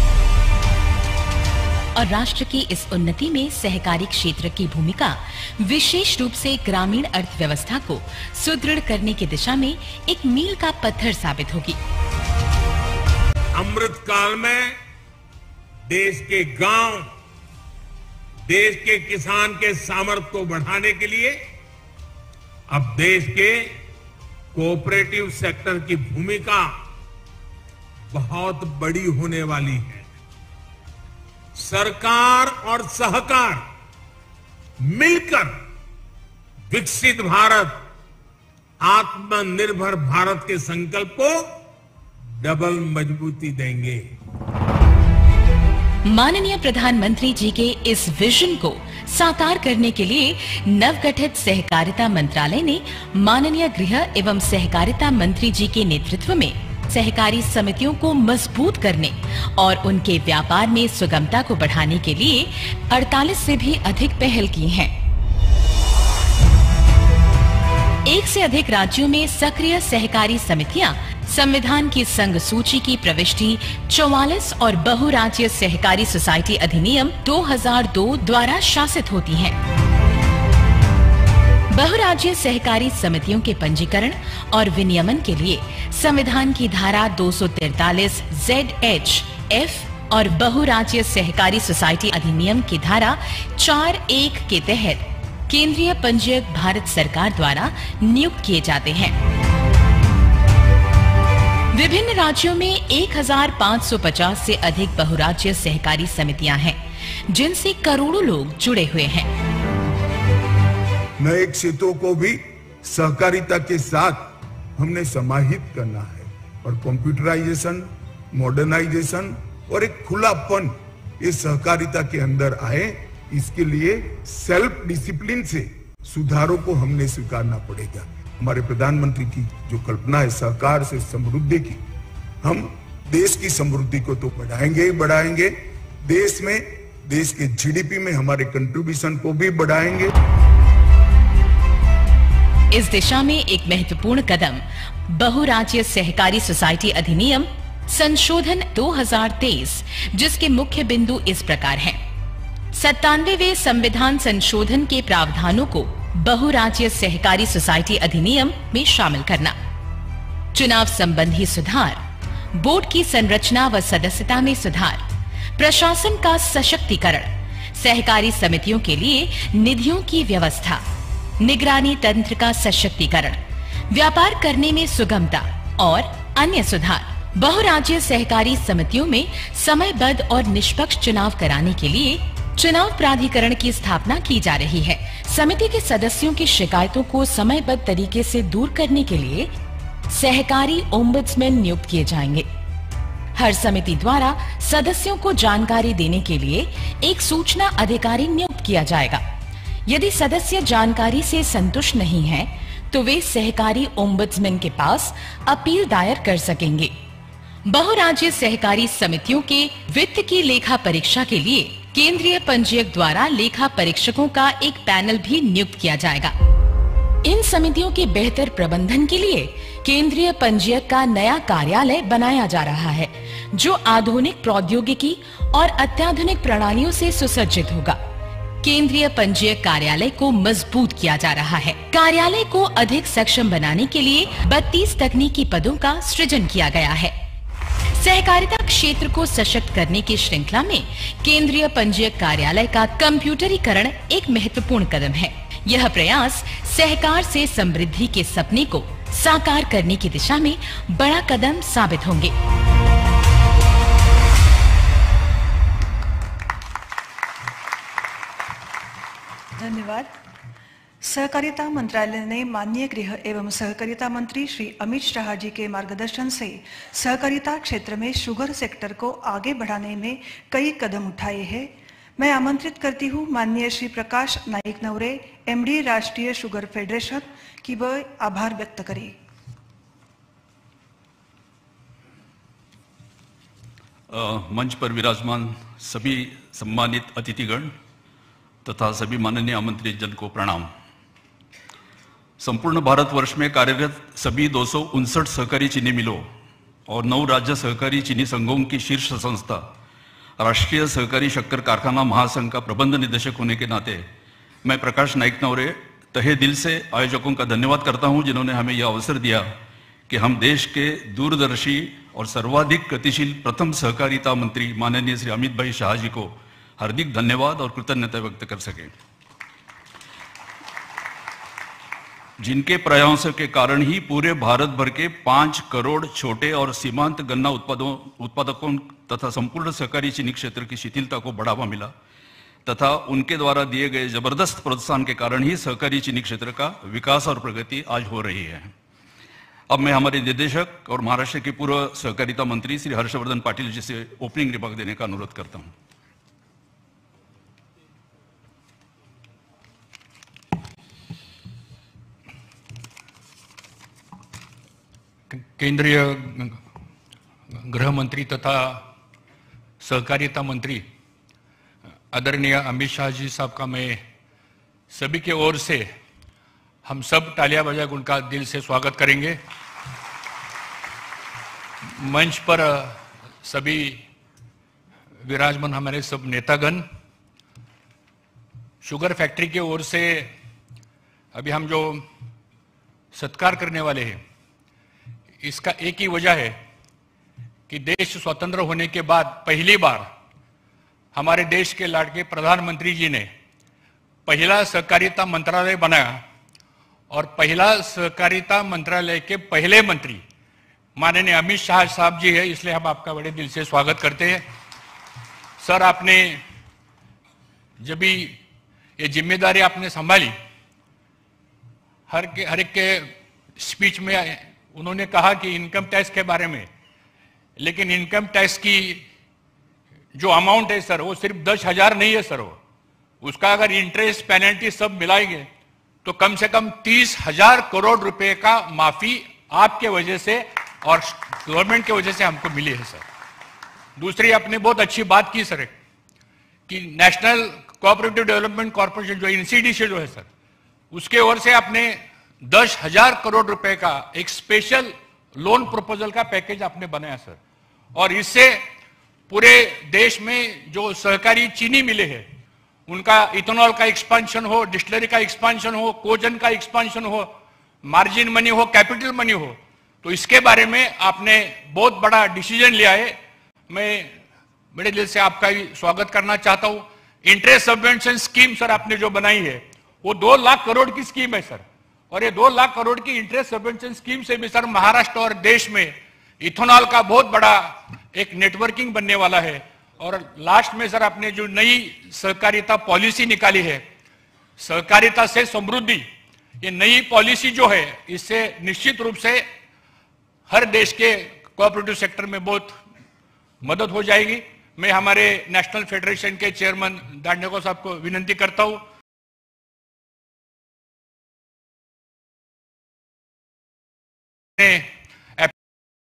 और राष्ट्र की इस उन्नति में सहकारी क्षेत्र की भूमिका विशेष रूप से ग्रामीण अर्थव्यवस्था को सुदृढ़ करने की दिशा में एक मील का पत्थर साबित होगी। अमृत काल में देश के गांव, देश के किसान के सामर्थ्य को बढ़ाने के लिए अब देश के कोऑपरेटिव सेक्टर की भूमिका बहुत बड़ी होने वाली है। सरकार और सहकार मिलकर विकसित भारत, आत्मनिर्भर भारत के संकल्प को डबल मजबूती देंगे। माननीय प्रधानमंत्री जी के इस विजन को साकार करने के लिए नवगठित सहकारिता मंत्रालय ने माननीय गृह एवं सहकारिता मंत्री जी के नेतृत्व में सहकारी समितियों को मजबूत करने और उनके व्यापार में सुगमता को बढ़ाने के लिए 48 से भी अधिक पहल की हैं। एक से अधिक राज्यों में सक्रिय सहकारी समितियां संविधान की संघ सूची की प्रविष्टि 44 और बहुराज्यीय सहकारी सोसाइटी अधिनियम 2002 द्वारा शासित होती हैं। बहुराज्यीय सहकारी समितियों के पंजीकरण और विनियमन के लिए संविधान की धारा 243 ZH F और बहुराज्यीय सहकारी सोसाइटी अधिनियम की धारा 4(1) के तहत केंद्रीय पंजीयक भारत सरकार द्वारा नियुक्त किए जाते हैं। विभिन्न राज्यों में 1550 से अधिक बहुराज्यीय सहकारी समितियां हैं, जिनसे करोड़ों लोग जुड़े हुए हैं। नए क्षेत्रों को भी सहकारिता के साथ हमने समाहित करना है और कंप्यूटराइजेशन, मॉडर्नाइजेशन और एक खुलापन ये सहकारिता के अंदर आए, इसके लिए सेल्फ डिसिप्लिन से सुधारों को हमने स्वीकारना पड़ेगा। हमारे प्रधानमंत्री की जो कल्पना है सहकार से समृद्धि की, हम देश की समृद्धि को तो बढ़ाएंगे ही बढ़ाएंगे, देश में देश के जीडीपी में हमारे कंट्रीब्यूशन को भी बढ़ाएंगे। इस दिशा में एक महत्वपूर्ण कदम बहुराज्यीय सहकारी सोसाइटी अधिनियम संशोधन 2023, जिसके मुख्य बिंदु इस प्रकार हैं। 97वें संविधान संशोधन के प्रावधानों को बहुराज्यीय सहकारी सोसाइटी अधिनियम में शामिल करना, चुनाव संबंधी सुधार, बोर्ड की संरचना व सदस्यता में सुधार, प्रशासन का सशक्तिकरण, सहकारी समितियों के लिए निधियों की व्यवस्था, निगरानी तंत्र का सशक्तिकरण, व्यापार करने में सुगमता और अन्य सुधार। बहुराज्यीय सहकारी समितियों में समयबद्ध और निष्पक्ष चुनाव कराने के लिए चुनाव प्राधिकरण की स्थापना की जा रही है। समिति के सदस्यों की शिकायतों को समयबद्ध तरीके से दूर करने के लिए सहकारी ओम्बुड्समैन नियुक्त किए जाएंगे। हर समिति द्वारा सदस्यों को जानकारी देने के लिए एक सूचना अधिकारी नियुक्त किया जाएगा। यदि सदस्य जानकारी से संतुष्ट नहीं हैं, तो वे सहकारी ओम्बुड्समैन के पास अपील दायर कर सकेंगे। बहुराज्यीय सहकारी समितियों के वित्त की लेखा परीक्षा के लिए केंद्रीय पंजीयक द्वारा लेखा परीक्षकों का एक पैनल भी नियुक्त किया जाएगा। इन समितियों के बेहतर प्रबंधन के लिए केंद्रीय पंजीयक का नया कार्यालय बनाया जा रहा है, जो आधुनिक प्रौद्योगिकी और अत्याधुनिक प्रणालियों से सुसज्जित होगा। केंद्रीय पंजीयक कार्यालय को मजबूत किया जा रहा है। कार्यालय को अधिक सक्षम बनाने के लिए 32 तकनीकी पदों का सृजन किया गया है। सहकारिता क्षेत्र को सशक्त करने की श्रृंखला में केंद्रीय पंजीयक कार्यालय का कंप्यूटरीकरण एक महत्वपूर्ण कदम है। यह प्रयास सहकार से समृद्धि के सपने को साकार करने की दिशा में बड़ा कदम साबित होंगे। धन्यवाद। सहकारिता मंत्रालय ने माननीय गृह एवं सहकारिता मंत्री श्री अमित शाह जी के मार्गदर्शन से सहकारिता क्षेत्र में शुगर सेक्टर को आगे बढ़ाने में कई कदम उठाए हैं। मैं आमंत्रित करती हूँ माननीय श्री प्रकाश नाइक नवरे, MD राष्ट्रीय शुगर फेडरेशन, की वह आभार व्यक्त करें। मंच पर विराजमान सभी सम्मानित अतिथिगण तथा सभी माननीय आमंत्रित जन को प्रणाम। संपूर्ण भारतवर्ष में कार्यरत सभी 259 सहकारी चीनी मिलों और 9 राज्य सहकारी चीनी संघों की शीर्ष संस्था राष्ट्रीय सहकारी शक्कर कारखाना महासंघ का प्रबंध निदेशक होने के नाते मैं प्रकाश नाइक नवरे तहे दिल से आयोजकों का धन्यवाद करता हूं, जिन्होंने हमें यह अवसर दिया कि हम देश के दूरदर्शी और सर्वाधिक गतिशील प्रथम सहकारिता मंत्री माननीय श्री अमित भाई शाह जी को हार्दिक धन्यवाद और कृतज्ञता व्यक्त कर सकें, जिनके प्रयासों के कारण ही पूरे भारत भर के 5 करोड़ छोटे और सीमांत गन्ना उत्पादकों तथा संपूर्ण सहकारी चीनी क्षेत्र की शिथिलता को बढ़ावा मिला तथा उनके द्वारा दिए गए जबरदस्त प्रोत्साहन के कारण ही सहकारी चीनी क्षेत्र का विकास और प्रगति आज हो रही है। अब मैं हमारे निदेशक और महाराष्ट्र के पूर्व सहकारिता मंत्री श्री हर्षवर्धन पाटिल जी से ओपनिंग रिमार्क देने का अनुरोध करता हूं। केंद्रीय गृह मंत्री तथा सहकारिता मंत्री आदरणीय अमित शाह जी साहब का मैं सभी के ओर से हम सब तालियां बजाकर उनका दिल से स्वागत करेंगे। मंच पर सभी विराजमान हमारे सब नेतागण, शुगर फैक्ट्री के ओर से अभी हम जो सत्कार करने वाले हैं, इसका एक ही वजह है कि देश स्वतंत्र होने के बाद पहली बार हमारे देश के लाडके प्रधानमंत्री जी ने पहला सहकारिता मंत्रालय बनाया और पहला सहकारिता मंत्रालय के पहले मंत्री माननीय अमित शाह साहब जी है, इसलिए हम आपका बड़े दिल से स्वागत करते हैं। सर, आपने जब भी ये जिम्मेदारी आपने संभाली, हर एक के स्पीच में उन्होंने कहा कि इनकम टैक्स के बारे में, लेकिन इनकम टैक्स की जो अमाउंट है सर, वो सिर्फ 10,000 नहीं है सर, वो उसका अगर इंटरेस्ट पेनल्टी सब मिलाएंगे तो कम से कम 30,000 करोड़ रुपए का माफी आपके वजह से और गवर्नमेंट के वजह से हमको मिली है सर। दूसरी, आपने बहुत अच्छी बात की सर कि नेशनल कोऑपरेटिव डेवलपमेंट कॉर्पोरेशन जो एनसीडीसी जो है सर, उसके ओर से आपने 10,000 करोड़ रुपए का एक स्पेशल लोन प्रपोजल का पैकेज आपने बनाया सर, और इससे पूरे देश में जो सहकारी चीनी मिले हैं उनका इथेनॉल का एक्सपांशन हो, डिस्टिलरी का एक्सपांशन हो, कोजन का एक्सपांशन हो, मार्जिन मनी हो, कैपिटल मनी हो, तो इसके बारे में आपने बहुत बड़ा डिसीजन लिया है। मैं बड़े दिल से आपका भी स्वागत करना चाहता हूं। इंटरेस्ट सबवेंशन स्कीम सर आपने जो बनाई है वो 2 लाख करोड़ की स्कीम है सर, और ये 2 लाख करोड़ की इंटरेस्ट सबवेंशन स्कीम से भी सर महाराष्ट्र और देश में इथेनॉल का बहुत बड़ा एक नेटवर्किंग बनने वाला है। और लास्ट में सर आपने जो नई सहकारिता पॉलिसी निकाली है, सहकारिता से समृद्धि, ये नई पॉलिसी जो है इससे निश्चित रूप से हर देश के कोऑपरेटिव सेक्टर में बहुत मदद हो जाएगी। मैं हमारे नेशनल फेडरेशन के चेयरमैन दांडेको साहब को विनती करता हूं